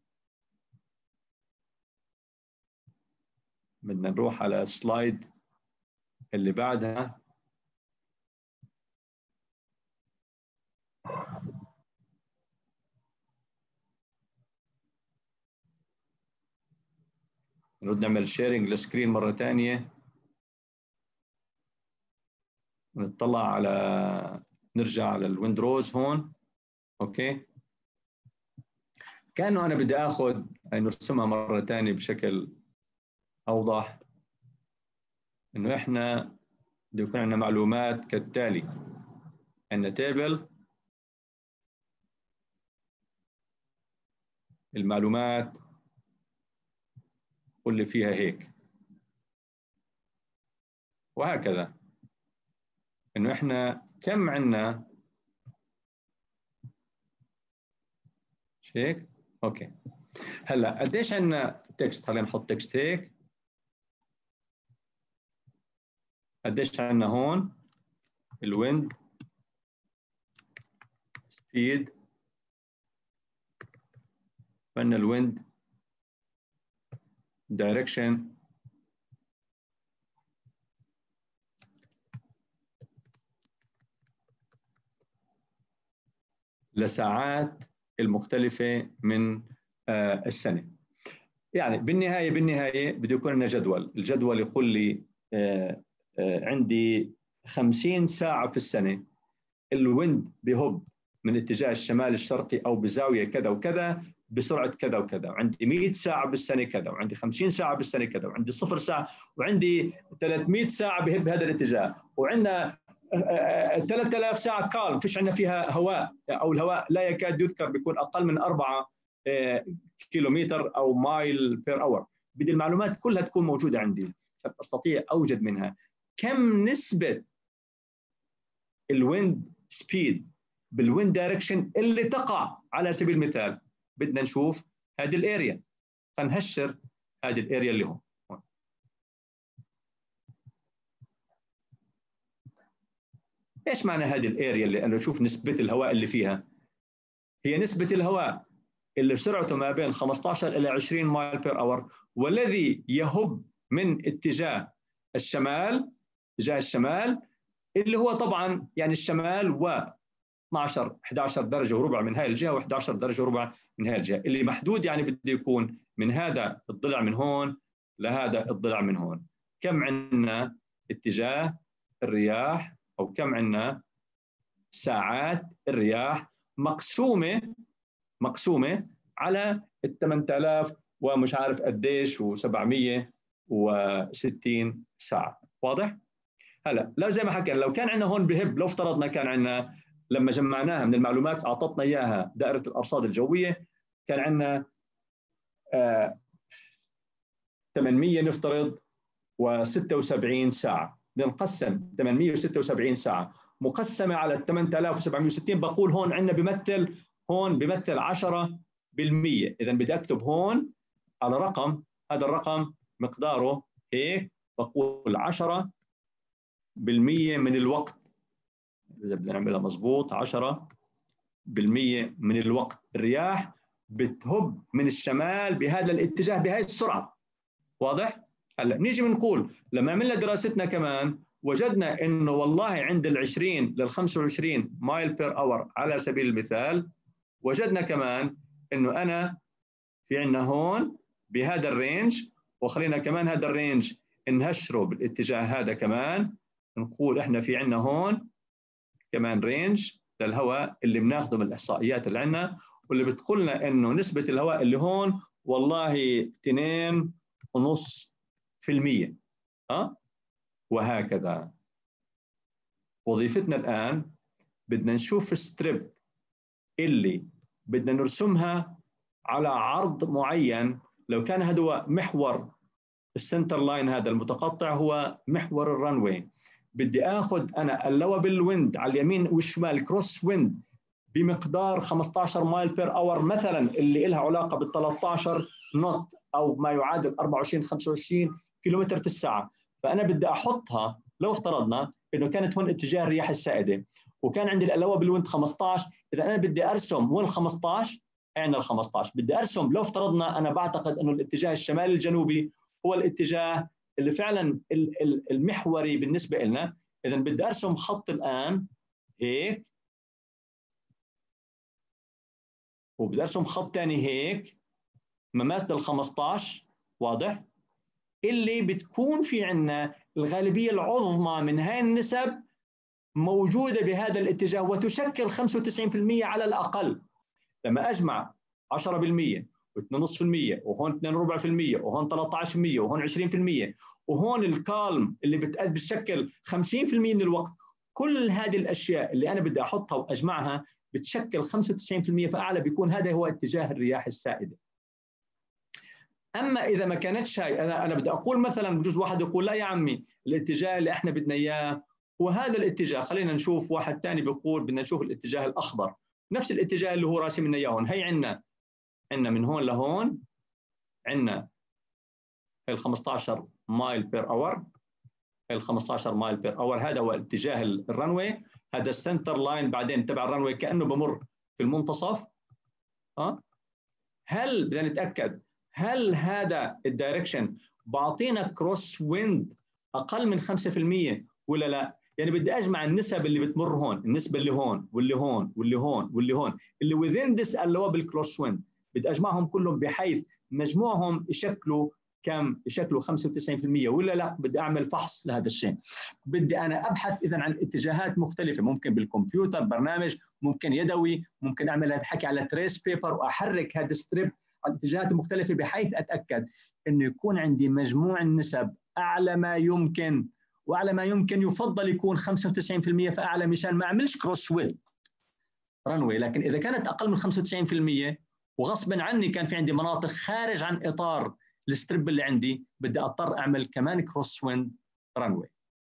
بدنا نروح على السلايد اللي بعدها. نرد نعمل شيرنج للسكرين مرة ثانية ونطلع على، نرجع على الويندوز هون. اوكي، كأنه أنا بدي آخذ نرسمها مرة ثانية بشكل أوضح، إنه إحنا بده يكون عندنا معلومات كالتالي. عندنا تيبل، المعلومات واللي فيها هيك، وهكذا. إنه إحنا كم عندنا هيك. أوكي، هلا قديش عندنا تكست؟ خلينا نحط تكست هيك. قديش عندنا هون؟ الويند سبيد، عندنا الويند دايركشن، لساعات المختلفة من آه السنة. يعني بالنهاية بالنهاية بده يكون لنا جدول. الجدول يقول لي آه آه عندي خمسين ساعة في السنة الويند بهب من اتجاه الشمال الشرقي أو بزاوية كذا وكذا بسرعة كذا وكذا، وعندي مئة ساعة بالسنة كذا، وعندي خمسين ساعة بالسنة كذا، وعندي صفر ساعة، وعندي ثلاثمئة ساعة بهب بهذا الاتجاه، وعندنا ثلاثة آلاف ساعة كالم فيش عندنا فيها هواء، أو الهواء لا يكاد يذكر، بيكون أقل من أربعة كيلومتر أو مايل بير أور. بدي المعلومات كلها تكون موجودة عندي، أستطيع أوجد منها كم نسبة الويند سبيد بالويند دايركشن اللي تقع. على سبيل المثال بدنا نشوف هذه الاريا، فنهشر هذه الاريا اللي هون. ايش معنى هذه الاريا اللي انا اشوف نسبة الهواء اللي فيها؟ هي نسبة الهواء اللي سرعته ما بين خمسة عشر إلى عشرين مايل بير اور، والذي يهب من اتجاه الشمال، اتجاه الشمال اللي هو طبعا يعني الشمال و اثنعش إحدى عشرة درجة وربع من هاي الجهة وإحدى عشرة درجة وربع من هاي الجهة، اللي محدود يعني بده يكون من هذا الضلع من هون لهذا الضلع من هون. كم عندنا اتجاه الرياح، أو كم عندنا ساعات الرياح مقسومة مقسومة على ال ثمانية آلاف ومش عارف قديش وسبعمئة وستين ساعة. واضح؟ هلا لو زي ما حكينا، لو كان عندنا هون بهب، لو افترضنا كان عندنا لما جمعناها من المعلومات أعطتنا إياها دائرة الأرصاد الجوية، كان عندنا آه ثمانمئة نفترض وستة وسبعين ساعة، بنقسم ثمانمئة وستة وسبعين ساعة مقسمة على ثمانية آلاف وسبعمئة وستين، بقول هون عندنا بيمثل، هون بيمثل عشرة بالمئة. إذا بدي أكتب هون على رقم، هذا الرقم مقداره هيك، بقول عشرة بالمئة من الوقت. إذا بدنا نعملها مضبوط، عشرة بالمئة من الوقت الرياح بتهب من الشمال بهذا الاتجاه بهذه السرعة. واضح؟ هلا نيجي بنقول لما عملنا دراستنا كمان وجدنا انه والله عند ال عشرين لل خمسة وعشرين مايل بير اور على سبيل المثال، وجدنا كمان انه انا في عندنا هون بهذا الرينج، وخلينا كمان هذا الرينج نهشره بالاتجاه هذا كمان، نقول احنا في عندنا هون كمان رينج للهواء اللي بناخذه من الاحصائيات اللي عندنا، واللي بتقول لنا انه نسبة الهواء اللي هون والله اثنين ونص في المية. ها؟ وهكذا. وظيفتنا الآن بدنا نشوف الستريب اللي بدنا نرسمها على عرض معين. لو كان هذا هو محور السنتر لاين، هذا المتقطع هو محور الرنوي، بدي اخذ انا اللوبل ويند على اليمين والشمال كروس ويند بمقدار خمسة عشر مايل بير اور مثلا، اللي لها علاقه بال ثلاثة عشر نوت او ما يعادل أربعة وعشرين خمسة وعشرين كيلومتر في الساعه. فانا بدي احطها، لو افترضنا انه كانت هون اتجاه الرياح السائده وكان عندي اللوبل ويند خمسة عشر، اذا انا بدي ارسم وين خمسة عشر عندنا ال خمسطعش. بدي ارسم، لو افترضنا انا بعتقد انه الاتجاه الشمالي الجنوبي هو الاتجاه اللي فعلا المحوري بالنسبه لنا، اذا بدي ارسم خط الان هيك، وبدي ارسم خط ثاني هيك مماثل ال خمسطعش، واضح؟ اللي بتكون في عندنا الغالبيه العظمى من هاي النسب موجوده بهذا الاتجاه وتشكل خمسة وتسعين بالمئة على الاقل. لما اجمع عشرة بالمئة واثنين فاصلة خمسة بالمئة وهون اثنين فاصلة أربعة بالمئة وهون ثلاثة عشر بالمئة وهون عشرين بالمئة وهون الكالم اللي بتشكل خمسين بالمئة من الوقت، كل هذه الاشياء اللي انا بدي احطها واجمعها بتشكل خمسة وتسعين بالمئة فاعلى، بيكون هذا هو اتجاه الرياح السائده. اما اذا ما كانتش هاي، انا انا بدي اقول مثلا بجوز واحد يقول لا يا عمي الاتجاه اللي احنا بدنا اياه وهذا الاتجاه، خلينا نشوف واحد ثاني بيقول بدنا نشوف الاتجاه الاخضر، نفس الاتجاه اللي هو راسم لنا اياه هون. هي عندنا عندنا من هون لهون عندنا ال خمسطعش مايل بير اور، ال خمسطعش مايل بير اور هذا هو اتجاه الرنوي، هذا السنتر لاين بعدين تبع الرنوي كانه بمر في المنتصف. ها هل بدنا نتاكد هل هذا الدايركشن بعطينا كروس ويند اقل من خمسة بالمئة ولا لا؟ يعني بدي اجمع النسب اللي بتمر هون، النسبه اللي هون واللي هون واللي هون واللي هون اللي within this allowable cross wind، بدي اجمعهم كلهم بحيث مجموعهم يشكلوا كم؟ يشكلوا خمسة وتسعين بالمئة ولا لا؟ بدي اعمل فحص لهذا الشيء. بدي انا ابحث اذا عن اتجاهات مختلفه، ممكن بالكمبيوتر برنامج، ممكن يدوي، ممكن اعمل هذا حكي على تريس بيبر واحرك هذا ستريب على الاتجاهات المختلفه بحيث اتاكد انه يكون عندي مجموع النسب اعلى ما يمكن، واعلى ما يمكن يفضل يكون خمسة وتسعين بالمئة فاعلى مشان ما اعملش كروس ويل رنوي. لكن اذا كانت اقل من خمسة وتسعين بالمئة وغصبا عني كان في عندي مناطق خارج عن اطار الستريب اللي عندي، بدي اضطر اعمل كمان كروس ويند رنوي.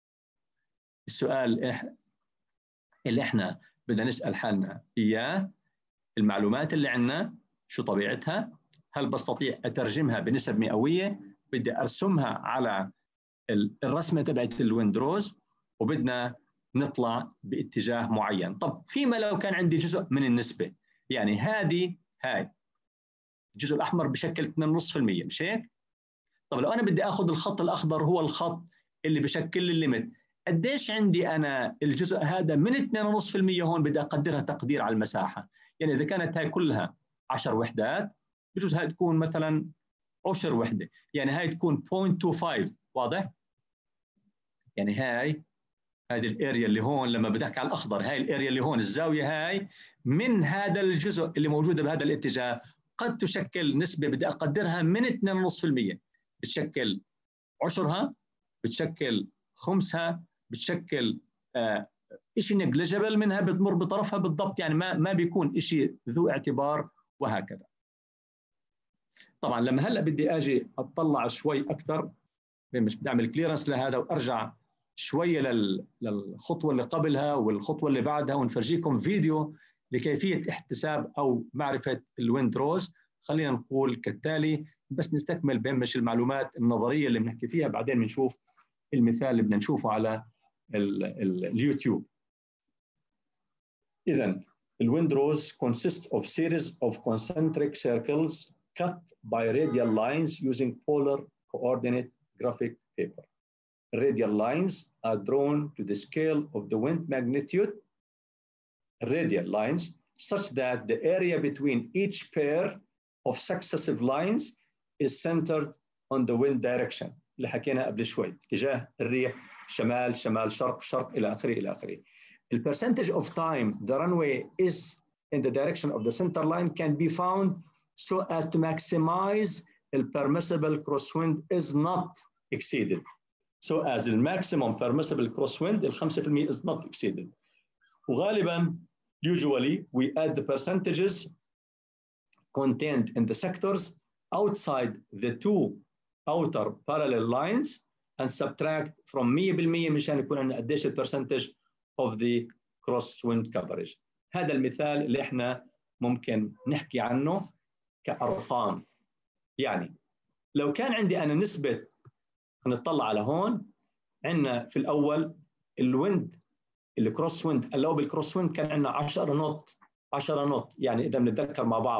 السؤال اللي احنا بدنا نسال حالنا اياه، المعلومات اللي عندنا شو طبيعتها؟ هل بستطيع اترجمها بنسب مئويه؟ بدي ارسمها على الرسمه تبعت الويندروز وبدنا نطلع باتجاه معين. طب فيما لو كان عندي جزء من النسبه، يعني هذه هاي الجزء الاحمر بشكل اثنين فاصلة خمسة بالمئة مش هيك؟ طب لو انا بدي اخذ الخط الاخضر هو الخط اللي بشكل الليمت، قديش عندي انا الجزء هذا من اثنين فاصلة خمسة بالمئة هون بدي اقدرها تقدير على المساحه. يعني اذا كانت هاي كلها عشر وحدات بجوز هاي تكون مثلا عشر وحده، يعني هاي تكون صفر فاصلة خمسة، واضح؟ يعني هاي هذه الاريا اللي هون لما بدي احكي على الاخضر، هاي الاريا اللي هون الزاويه هاي من هذا الجزء اللي موجوده بهذا الاتجاه قد تشكل نسبه بدي اقدرها من اثنين فاصلة خمسة بالمئة، بتشكل عشرها، بتشكل خمسها، بتشكل آه شيء نجليجبل منها بتمر بطرفها بالضبط، يعني ما ما بيكون شيء ذو اعتبار وهكذا. طبعا لما هلا بدي اجي اطلع شوي اكثر، مش بدي اعمل كليرنس لهذا وارجع شويه للخطوه اللي قبلها والخطوه اللي بعدها ونفرجيكم فيديو لكيفيه احتساب او معرفه الويند روز. خلينا نقول كالتالي، بس نستكمل بهمش المعلومات النظريه اللي بنحكي فيها، بعدين بنشوف المثال اللي بدنا نشوفه على ال ال اليوتيوب. اذا الويند روز consists of series of concentric circles cut by radial lines using polar coordinate graphic paper. Radial lines are drawn to the scale of the wind magnitude, radial lines, such that the area between each pair of successive lines is centered on the wind direction. اللي حكينا قبل شوي، اتجاه الريح، شمال شمال شرق شرق الى اخره الى اخره. The percentage of time the runway is in the direction of the center line can be found so as to maximize the permissible crosswind is not exceeded. So as the maximum permissible crosswind, the خمسة بالمئة is not exceeded. وغالبا usually we add the percentages contained in the sectors outside the two outer parallel lines and subtract from مية بالمية مشان يكون عندنا قديش percentage of the crosswind coverage. هذا المثال اللي احنا ممكن نحكي عنه كأرقام. يعني لو كان عندي أنا نسبة، نطلع على هون، عندنا في الأول الويند الكروس ويند، اللو بالكروس ويند كان عندنا عشرة نوت عشرة نوت، يعني إذا بنتذكر مع بعض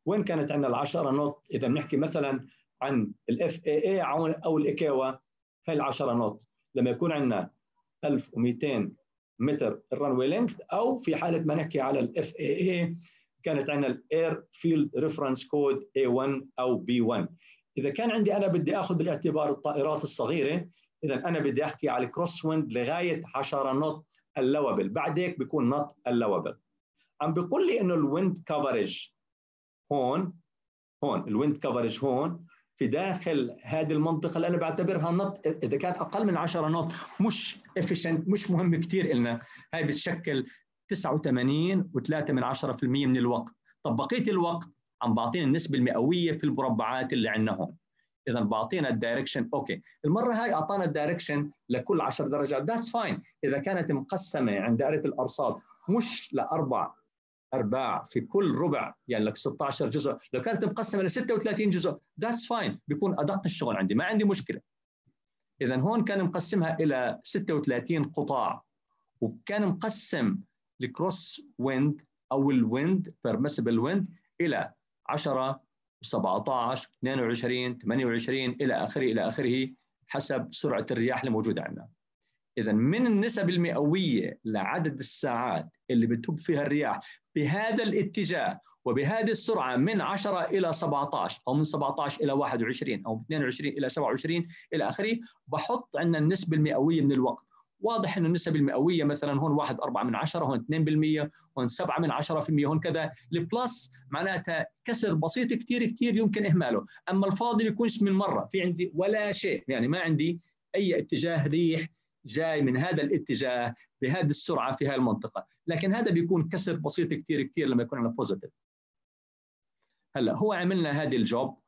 وين كانت عندنا ال عشرة نوت؟ اذا بنحكي مثلا عن الاف اي اي او الايكاوا، هي ال عشرة نوت لما يكون عندنا ألف ومئتين متر الرنوي لينث، او في حاله ما نحكي على الاف اي اي كانت عندنا الاير فيلد ريفرنس كود إيه واحد او بي واحد. اذا كان عندي انا بدي اخذ بالاعتبار الطائرات الصغيره، اذا انا بدي احكي على الكروس ويند لغايه عشرة نوت اللوبل، بعد هيك بيكون نوت اللوبل. عم بيقول لي انه الويند كفرج هون هون الويند كفرج هون في داخل هذه المنطقه اللي انا بعتبرها نوت، اذا كانت اقل من عشرة نوت مش افيشنت، مش مهم كثير لنا، هاي بتشكل تسعة وثمانين وثلاثة من عشرة بالمئة من الوقت. طب بقيه الوقت عم بعطينا النسبه المئويه في المربعات اللي عندنا هون. اذا بعطينا الدايركشن، اوكي المره هاي اعطانا الدايركشن لكل عشر درجات، ذاتس فاين. اذا كانت مقسمه عند دائره الارصاد مش لاربع ارباع في كل ربع، يعني لك ستة عشر جزء، لو كانت مقسمه ل ستة وثلاثين جزء ذاتس فاين، بيكون ادق الشغل عندي، ما عندي مشكله. اذا هون كان مقسمها الى ستة وثلاثين قطاع، وكان مقسم الكروس ويند او الويند بيرميسبل ويند الى عشرة سبعة عشر اثنين وعشرين ثمانية وعشرين الى اخره الى اخره حسب سرعه الرياح اللي موجوده عندنا. إذا من النسب المئوية لعدد الساعات اللي بتهب فيها الرياح بهذا الاتجاه وبهذه السرعة من عشرة إلى سبعة عشر أو من سبعة عشر إلى واحد وعشرين أو من اثنين وعشرين إلى سبعة وعشرين إلى آخره، بحط عندنا النسبة المئوية من الوقت. واضح إنه النسب المئوية مثلا هون واحد أربعة من عشرة، هون اثنين بالمئة، هون سبعة من عشرة في المئة، هون كذا. البلس معناتها كسر بسيط كتير كتير يمكن إهماله، أما الفاضي بيكونش من مرة في عندي ولا شيء، يعني ما عندي أي اتجاه ريح جاي من هذا الاتجاه بهذه السرعه في هذه المنطقه، لكن هذا بيكون كسر بسيط كثير كثير لما يكون عندنا بوزيتيف. هلا هو عملنا هذه الجوب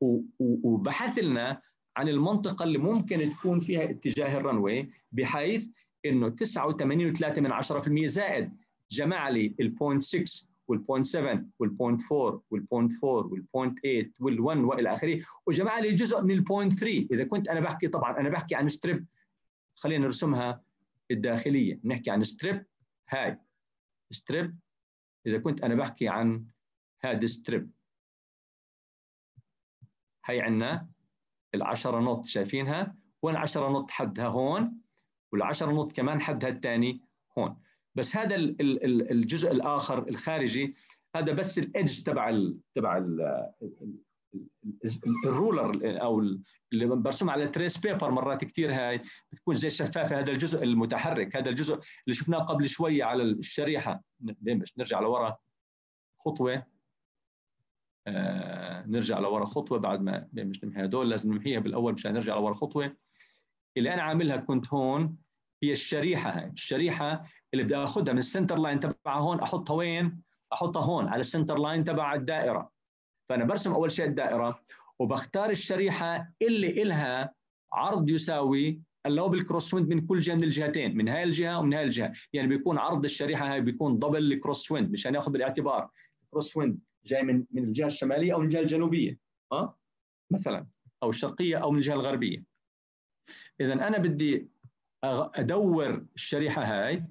وبحث لنا عن المنطقه اللي ممكن تكون فيها اتجاه الرنوي، بحيث انه تسعة وثمانين وثلاثة من عشرة بالمئة زائد جمع لي البوينت ستة والبوينت سبعة والبوينت أربعة والبوينت أربعة والبوينت ثمانية والواحد والى اخره، وجمع لي جزء من البوينت ثلاثة. اذا كنت انا بحكي، طبعا انا بحكي عن ستريب، خلينا نرسمها الداخليه، نحكي عن ستريب. هاي ستريب، اذا كنت انا بحكي عن هذا ستريب، هاي عندنا العشرة نوت شايفينها، وين عشرة نوت حدها هون، والعشرة نوت كمان حدها الثاني هون. بس هذا الجزء الاخر الخارجي هذا بس الايدج تبع ال تبع ال الرولر او اللي برسمها على تريس بيبر مرات كثير، هاي بتكون زي شفافه. هذا الجزء المتحرك، هذا الجزء اللي شفناه قبل شويه على الشريحه. نرجع لورا خطوه، آه نرجع لورا خطوه بعد ما مش نمحي هدول، لازم نمحيها بالاول مشان نرجع لورا خطوه. اللي انا عاملها كنت هون هي الشريحه، هاي الشريحه اللي بدي اخذها من السنتر لاين تبعها هون، احطها وين؟ احطها هون على السنتر لاين تبع الدائره. فأنا برسم أول شيء الدائرة، وبختار الشريحة اللي إلها عرض يساوي اللوبل كروس ويند من كل جهة من الجهتين، من هاي الجهة ومن هاي الجهة، يعني بيكون عرض الشريحة هاي بيكون دبل الكروس ويند، مشان ياخذ بالاعتبار الكروس ويند جاي من من الجهة الشمالية أو من الجهة الجنوبية، أه مثلا، أو الشرقية أو من الجهة الغربية. إذا أنا بدي أدور الشريحة هاي.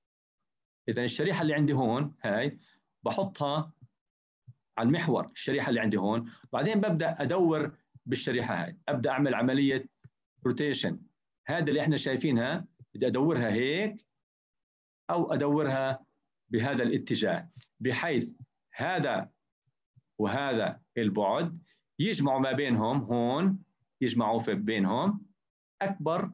إذا الشريحة اللي عندي هون هاي بحطها على المحور، الشريحه اللي عندي هون، بعدين ببدا ادور بالشريحه هاي، ابدا اعمل عمليه روتيشن. هذا اللي احنا شايفينها بدي ادورها هيك او ادورها بهذا الاتجاه، بحيث هذا وهذا البعد يجمعوا ما بينهم هون، يجمعوا في بينهم اكبر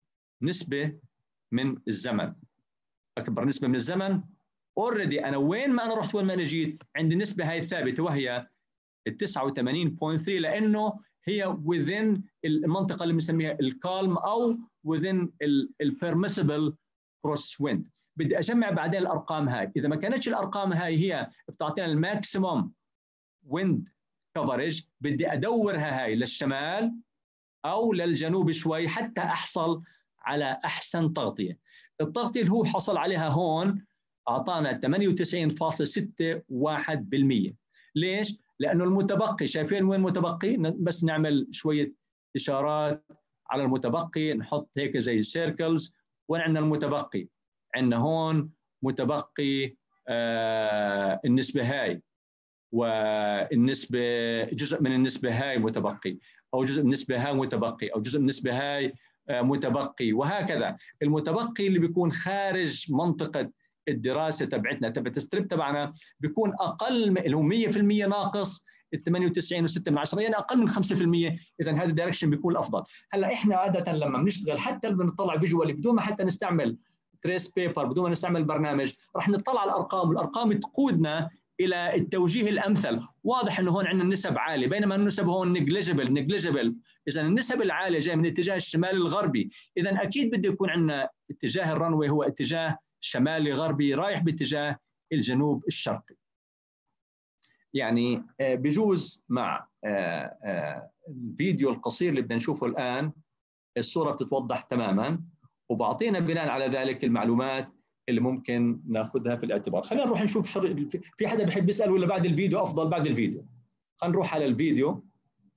نسبه من الزمن، اكبر نسبه من الزمن. اوريدي انا وين ما انا رحت وين ما انا جيت عندي النسبه هاي الثابته، وهي ال تسعة وثمانين فاصلة ثلاثة، لانه هي within المنطقه اللي بنسميها الكالم او within البيرميسبل كروس ويند. بدي اجمع بعدين الارقام هاي، اذا ما كانتش الارقام هاي هي بتعطينا الماكسيموم ويند كفرج، بدي ادورها هاي للشمال او للجنوب شوي حتى احصل على احسن تغطيه. التغطيه اللي هو حصل عليها هون اعطانا ثمانية وتسعين فاصلة ستة واحد بالمئة. ليش؟ لانه المتبقي، شايفين وين متبقي؟ بس نعمل شويه اشارات على المتبقي، نحط هيك زي سيركلز. وين عندنا المتبقي؟ عندنا هون متبقي آه النسبه هاي، والنسبة جزء من النسبة هاي متبقي، أو جزء من النسبة هاي متبقي، أو جزء من النسبة هاي متبقي، وهكذا. المتبقي اللي بيكون خارج منطقة الدراسة تبعتنا تبعت الستريب تبعنا بيكون أقل، اللي هو مية بالمية ناقص ال ثمانية وتسعين وستة من عشرة، يعني أقل من خمسة بالمية. إذا هذا الدايركشن بيكون الأفضل. هلا إحنا عادة لما بنشتغل حتى بنطلع فيجوالي بدون ما حتى نستعمل تريس بيبر، بدون ما نستعمل برنامج، رح نطلع على الأرقام، والأرقام تقودنا الى التوجيه الامثل. واضح انه هون عندنا النسب عاليه، بينما النسب هون نيجليجيبل نيجليجيبل. اذا النسب العاليه جايه من اتجاه الشمال الغربي، اذا اكيد بده يكون عندنا اتجاه الرنوي هو اتجاه شمالي غربي رايح باتجاه الجنوب الشرقي. يعني بجوز مع الفيديو القصير اللي بدنا نشوفه الان الصوره بتتوضح تماما، وبعطينا بناء على ذلك المعلومات اللي ممكن ناخذها في الاعتبار. خلينا نروح نشوف شر... في حدا بحب يسال ولا بعد الفيديو افضل؟ بعد الفيديو. خلينا نروح على الفيديو.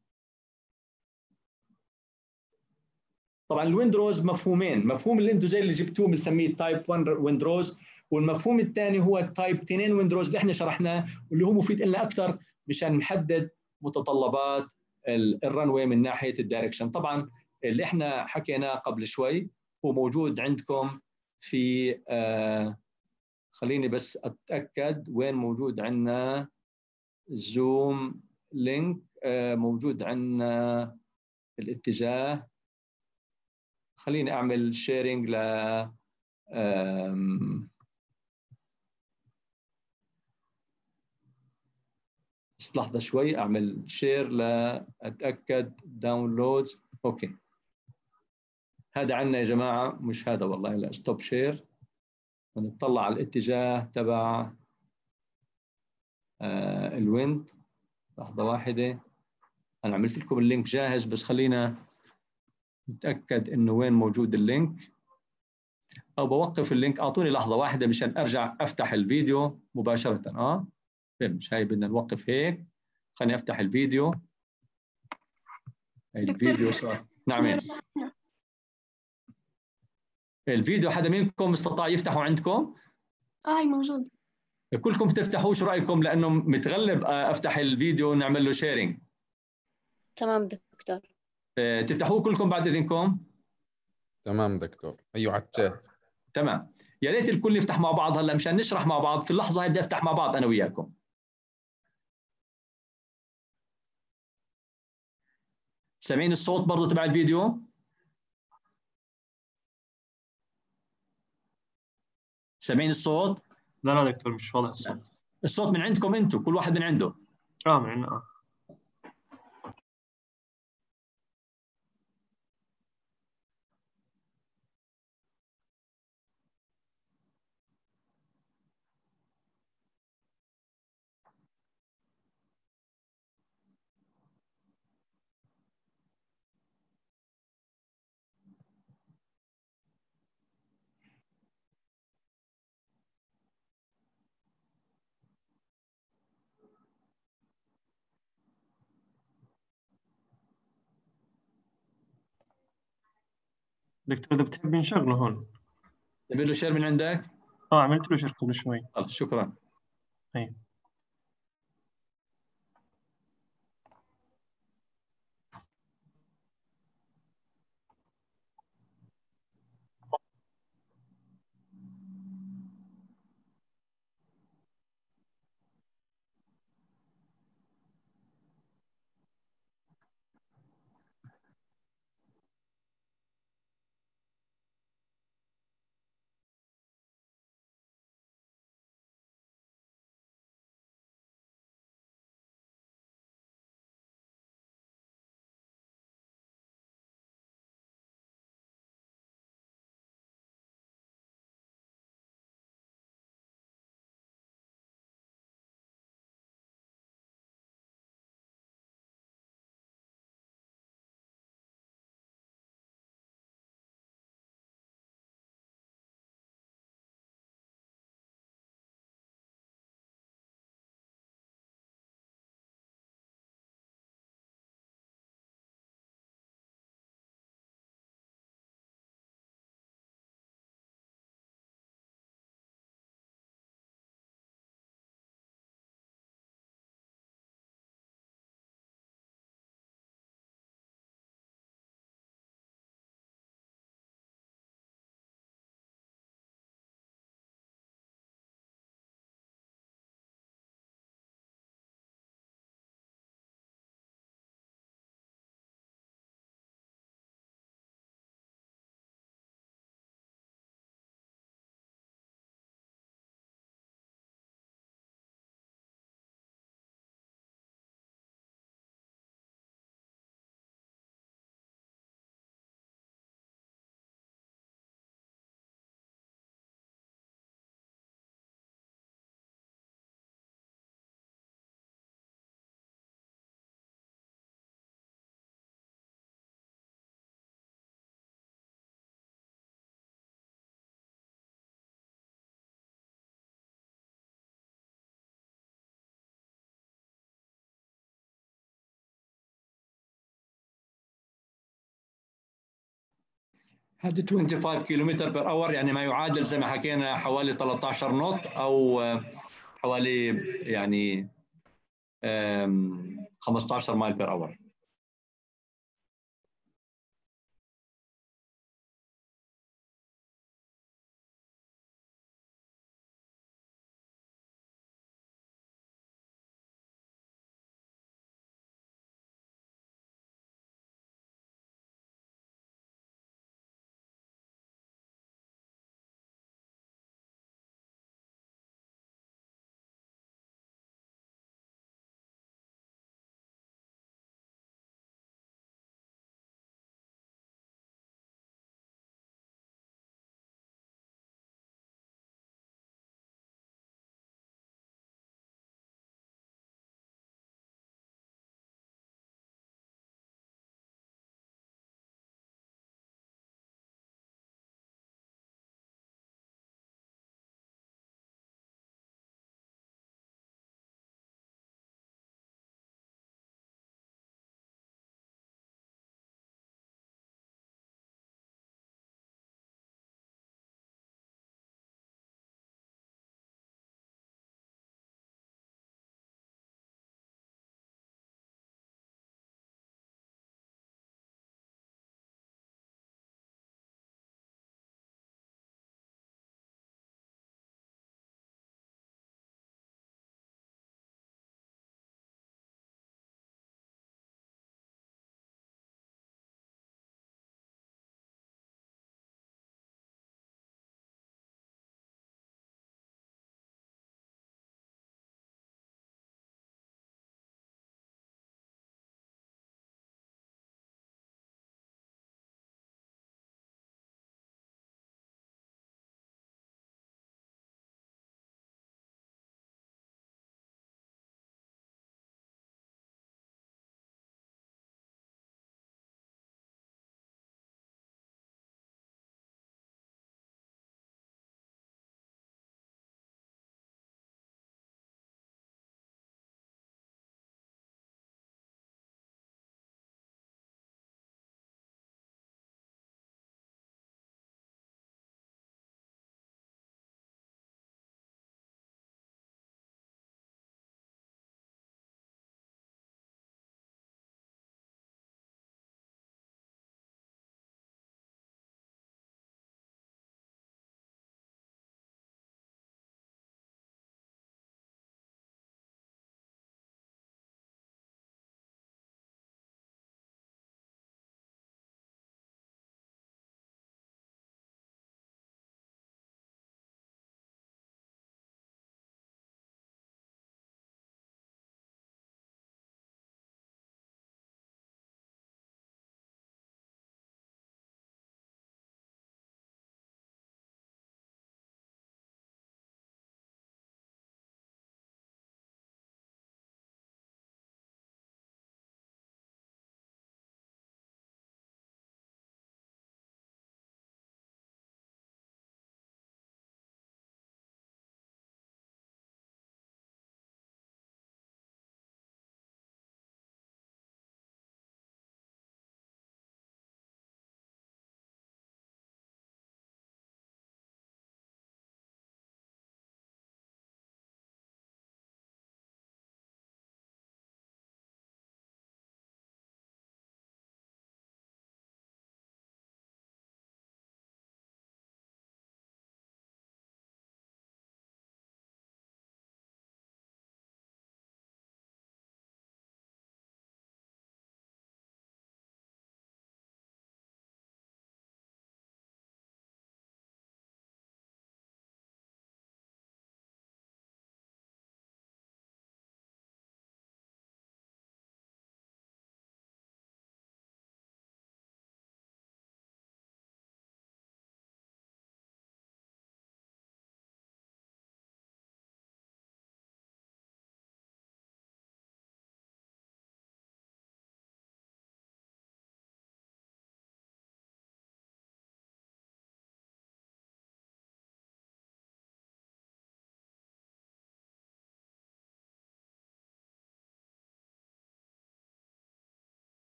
طبعا الويندروز مفهومين، مفهوم اللي انتم زي اللي جبتوه بنسميه تايب واحد ويندروز، والمفهوم الثاني هو تايب اثنين ويندروز اللي احنا شرحناه، واللي هو مفيد لنا اكثر مشان نحدد متطلبات الرنوي من ناحيه الدايركشن. طبعا اللي احنا حكيناه قبل شوي هو موجود عندكم في آه خليني بس اتاكد وين موجود عندنا زوم لينك. آه موجود عندنا الاتجاه. خليني اعمل شيرنج ل بس لحظه شوي اعمل شير لاتاكد داونلودز. اوكي هذا عندنا يا جماعه، مش هذا والله، لا ستوب شير، ونطلع على الاتجاه تبع آه الويند. لحظه واحده، انا عملت لكم اللينك جاهز، بس خلينا نتاكد انه وين موجود اللينك، او بوقف اللينك. اعطوني لحظه واحده مشان ارجع افتح الفيديو مباشره. اه مش هاي، بدنا نوقف هيك. خليني افتح الفيديو. الفيديو صار. نعم الفيديو حدا منكم استطاع يفتحه عندكم؟ اه موجود. كلكم بتفتحوه، شو رايكم؟ لانه متغلب افتح الفيديو ونعمل له شيرنج. تمام دكتور. تفتحوه كلكم بعد اذنكم؟ تمام دكتور. ايوه على الشات. تمام. يا ريت الكل يفتح مع بعض هلا مشان نشرح مع بعض. في اللحظه هاي بدي افتح مع بعض انا وياكم. سامعين الصوت برضه تبع الفيديو؟ سامعين الصوت؟ لا لا دكتور مش واضح الصوت. الصوت من عندكم انتم، كل واحد من عنده. اه من عندنا اه. دكتور اذا بتحب نشغله هون. تعمل له شير من عندك؟ اه عملت له شير قبل شوي. خلص شكرا. ايوه. هذه خمسة وعشرين كيلومتر بير اور، يعني ما يعادل زي ما حكينا حوالي ثلاثة عشر نوت او حوالي يعني خمسة عشر مايل بير اور.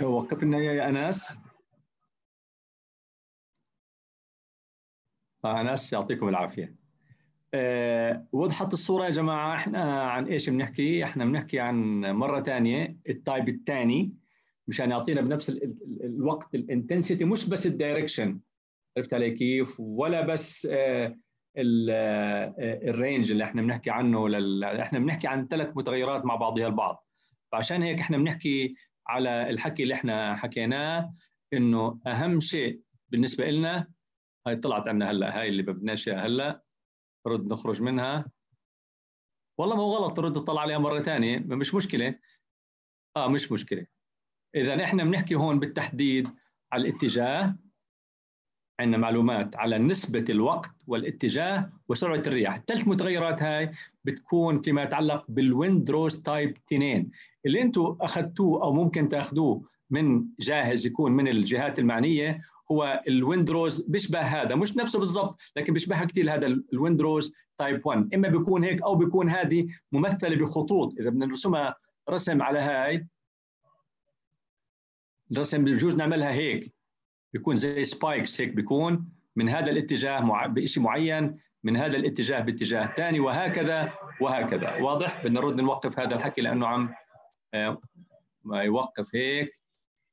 وقفنا يا انس. انس يعطيكم العافيه. أه وضحت الصوره يا جماعه. احنا عن ايش بنحكي؟ احنا بنحكي عن مره ثانيه التايب الثاني مشان يعطينا بنفس ال ال الوقت الانتنسيتي، مش بس الدايركشن، عرفت علي كيف؟ ولا بس أه الرينج اللي احنا بنحكي عنه. لل... احنا بنحكي عن ثلاث متغيرات مع بعضها البعض. فعشان هيك احنا بنحكي على الحكي اللي احنا حكيناه، انه اهم شيء بالنسبه لنا هاي طلعت عنا هلا، هاي اللي بدناش اياها هلا، رد نخرج منها. والله ما هو غلط، ترد تطلع عليها مره ثانيه مش مشكله. اه مش مشكله. اذا احنا بنحكي هون بالتحديد على الاتجاه، عندنا معلومات على نسبة الوقت والاتجاه وسرعة الرياح. الثلاث متغيرات هاي بتكون فيما يتعلق بالويند روز تايب اثنين اللي انتم اخذتوه او ممكن تاخذوه من جاهز يكون من الجهات المعنية. هو الويند روز بيشبه هذا، مش نفسه بالضبط لكن بيشبهها كثير. هذا الويند روز تايب واحد اما بيكون هيك او بيكون هذه ممثلة بخطوط. اذا بدنا نرسمها رسم على هاي الرسم بجوز نعملها هيك، بيكون زي سبايكس هيك، بيكون من هذا الاتجاه مع... بشيء معين، من هذا الاتجاه باتجاه ثاني، وهكذا وهكذا. واضح؟ بدنا نرد نوقف هذا الحكي لانه عم آه ما يوقف هيك،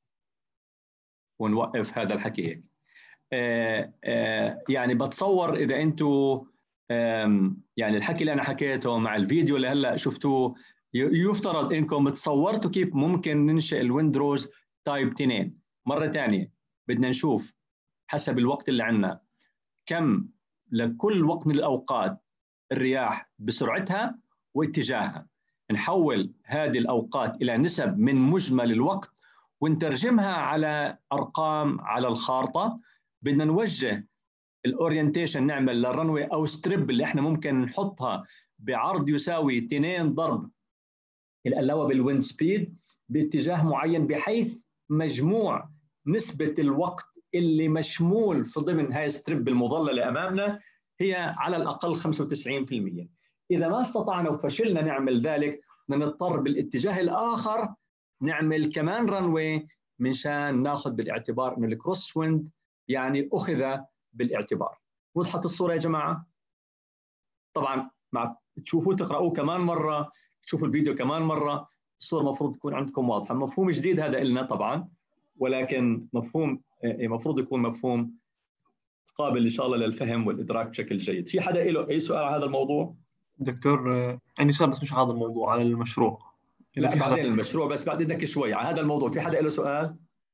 ونوقف هذا الحكي هيك. آه آه يعني بتصور اذا انتم يعني الحكي اللي انا حكيته مع الفيديو اللي هلا شفتوه، يفترض انكم تصورتوا كيف ممكن ننشئ الويندروز تايب اثنين. مره ثانيه بدنا نشوف حسب الوقت اللي عندنا كم لكل وقت من الأوقات الرياح بسرعتها واتجاهها. نحول هذه الأوقات إلى نسب من مجمل الوقت ونترجمها على أرقام على الخارطة. بدنا نوجه الأورينتيشن، نعمل للرنوي أو ستريب اللي احنا ممكن نحطها بعرض يساوي اثنين ضرب الألاوبل ويند سبيد باتجاه معين، بحيث مجموع نسبة الوقت اللي مشمول في ضمن هاي الستريب المظللة أمامنا هي على الأقل خمسة وتسعين بالمئة. إذا ما استطعنا وفشلنا نعمل ذلك، نضطر بالاتجاه الآخر نعمل كمان رنوي منشان ناخذ بالاعتبار إنه الكروس ويند يعني أخذ بالاعتبار. وضحت الصورة يا جماعة؟ طبعا مع تشوفوا تقرأوه كمان مرة، تشوفوا الفيديو كمان مرة، الصورة المفروض تكون عندكم واضحة. مفهوم جديد هذا إلنا طبعا، ولكن مفهوم المفروض يكون مفهوم قابل إن شاء الله للفهم والإدراك بشكل جيد. في حدا له أي سؤال على هذا الموضوع؟ دكتور عندي سؤال بس مش على هذا الموضوع، على المشروع. لا بعدين المشروع، بس بعد إذنك شوي على هذا الموضوع. في حدا له سؤال؟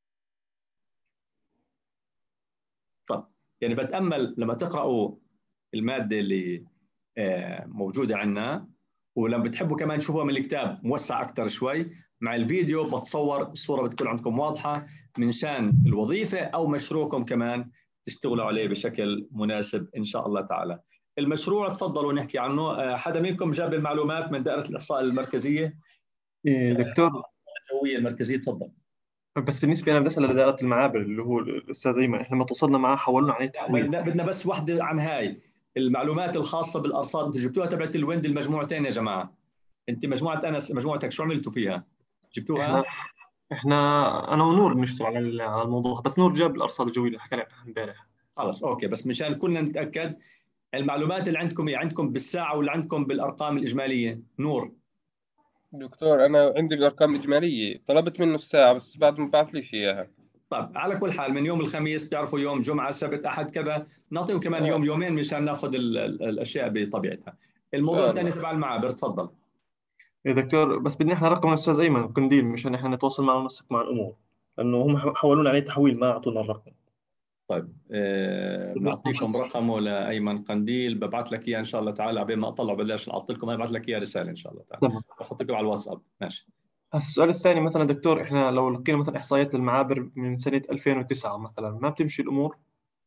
طب يعني بتأمل لما تقرأوا المادة اللي موجودة عندنا، ولما بتحبوا كمان تشوفوها من الكتاب موسع أكثر شوي مع الفيديو، بتصور الصورة بتكون عندكم واضحة من شان الوظيفة أو مشروعكم كمان تشتغلوا عليه بشكل مناسب إن شاء الله تعالى. المشروع تفضلوا نحكي عنه. حدا منكم جاب المعلومات من دائرة الإحصاء المركزية؟ إيه دكتور الجوية المركزية، تفضل. بس بالنسبة أنا بدي أسأل لدائرة المعابر اللي هو الأستاذ أيمن، إحنا لما توصلنا معاه حولنا عليه تحويل. بدنا بس واحدة عن هاي المعلومات الخاصة بالأرصاد. أنتوا جبتوها تبعت الويند المجموعتين يا جماعة. أنت مجموعة أنس مجموعتك شو عملتوا فيها؟ جبتوها؟ إحنا إحنا أنا ونور بنشتغل على على الموضوع، بس نور جاب الأرصاد الجوية اللي حكينا عنها امبارح. خلص أوكي، بس مشان كلنا نتأكد المعلومات اللي عندكم هي عندكم بالساعة ولا عندكم بالأرقام الإجمالية؟ نور. دكتور أنا عندي الأرقام الإجمالية، طلبت منه الساعة بس بعد ما بعث ليش إياها. طيب على كل حال من يوم الخميس بتعرفوا يوم جمعة سبت أحد كذا، نعطيهم كمان آه. يوم يومين مشان ناخذ الأشياء بطبيعتها. الموضوع الثاني تبع المعابر، تفضل. يا دكتور بس بدنا إحنا رقم الأستاذ أيمن قنديل مشان إحنا نتواصل معه وننسق مع الأمور، لأنه هم حولونا عليه تحويل ما أعطونا الرقم. طيب آه، بنعطيكم رقمه لأيمن قنديل، ببعث لك إياه إن شاء الله تعالى قبل ما أطلع بلاش أعطي لكم، ببعث لك إياه رسالة إن شاء الله تعالى. تمام. بحط لكم على الواتساب. ماشي. هسا السؤال الثاني مثلا دكتور، إحنا لو لقينا مثلا إحصائيات المعابر من سنة ألفين وتسعة مثلا ما بتمشي الأمور؟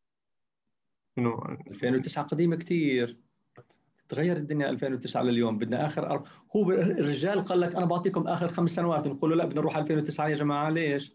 إنه ألفين وتسعة قديمة كثير، تغير الدنيا. ألفين وتسعة لليوم بدنا آخر أر... هو الرجال قال لك أنا بعطيكم آخر خمس سنوات، نقول له لا بدنا نروح ألفين وتسعة يا جماعة. ليش؟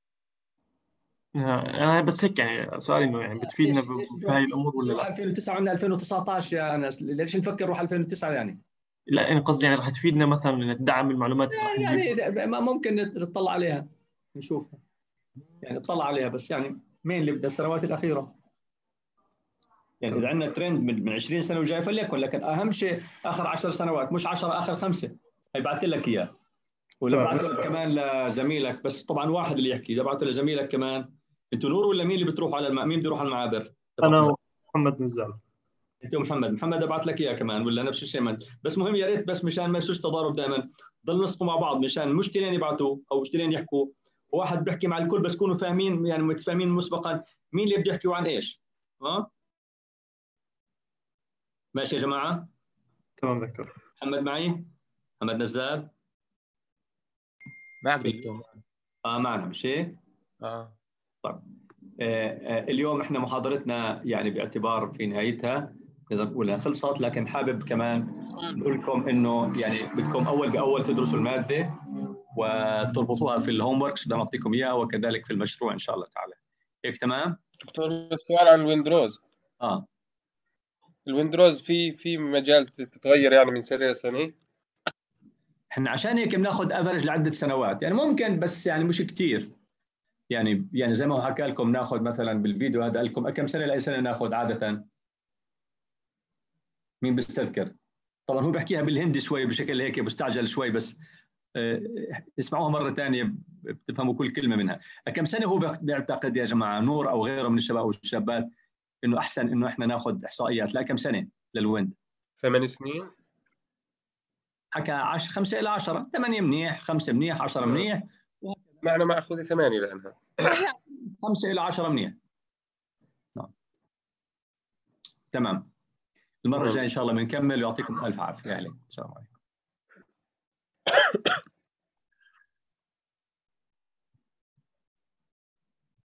أنا بس هيك يعني سؤالي إنه يعني بتفيدنا في هاي الأمور ولا نروح لا؟ ألفين وتسعة عندنا ألفين وتسعة عشر يا أنس، ليش نفكر نروح ألفين وتسعة يعني؟ لا أنا قصدي يعني رح تفيدنا مثلا ندعم المعلومات اللي رح نجيبها. يعني ما ممكن نطلع عليها. نشوفها يعني اطلع عليها، بس يعني مين اللي بالسنوات الاخيره يعني اذا عندنا ترند من من عشرين سنه وجاي فليكن، لكن اهم شيء اخر عشر سنوات، مش عشرة اخر خمسه. هي بعثت لك اياه، ولا تمام. بعثت بس لك كمان لزميلك، بس طبعا واحد اللي يحكي، اذا بعثت لزميلك كمان. انتوا نور ولا مين اللي بتروحوا على الم... مين بيروح على المعابر؟ انا ومحمد نزال. انت ومحمد. محمد ابعث لك اياه كمان ولا نفس الشيء؟ من بس مهم يا ريت، بس مشان ما يصيرش تضارب دائما ضل نسقوا مع بعض، مشان مش اثنين يبعثوا او اثنين يحكوا، وواحد بيحكي مع الكل، بس كونوا فاهمين يعني متفاهمين مسبقا مين اللي بده يحكي وعن ايش. ها ماشي يا جماعه؟ تمام دكتور. محمد معي؟ محمد نزال معك دكتور. اه معنا مش هيك؟ اه طيب آه آه اليوم احنا محاضرتنا يعني باعتبار في نهايتها نقدر نقولها خلصت، لكن حابب كمان نقول لكم انه يعني بدكم اول باول تدرسوا الماده وتربطوها في الهوم وركس بدنا نعطيكم اياها، وكذلك في المشروع ان شاء الله تعالى. هيك تمام؟ دكتور، السؤال عن الويندروز. اه الويندروز في في مجال تتغير يعني من سنه لسنه؟ احنا عشان هيك بناخذ افرج لعده سنوات، يعني ممكن بس يعني مش كثير. يعني يعني زي ما هو حكى لكم ناخذ مثلا بالفيديو هذا، قال لكم كم سنه لاي سنه ناخذ عاده؟ مين بيستذكر؟ طبعا هو بيحكيها بالهندي شوي بشكل هيك مستعجل شوي، بس آه، اسمعوها مره ثانيه بتفهموا كل كلمه منها. كم سنه هو بيعتقد يا جماعه نور او غيره من الشباب والشابات انه احسن انه احنا ناخذ احصائيات؟ لا كم سنه للويند؟ ثمان سنين. حكى عشرة، خمسة إلى عشرة، ثمانية منيح، خمسة منيح، عشرة منيح، معنا مأخوذة ثمانية لأنها خمسة إلى عشرة منيح. نعم تمام. المرة الجاية إن شاء الله بنكمل، ويعطيكم ألف عافية. أهلا، السلام عليكم.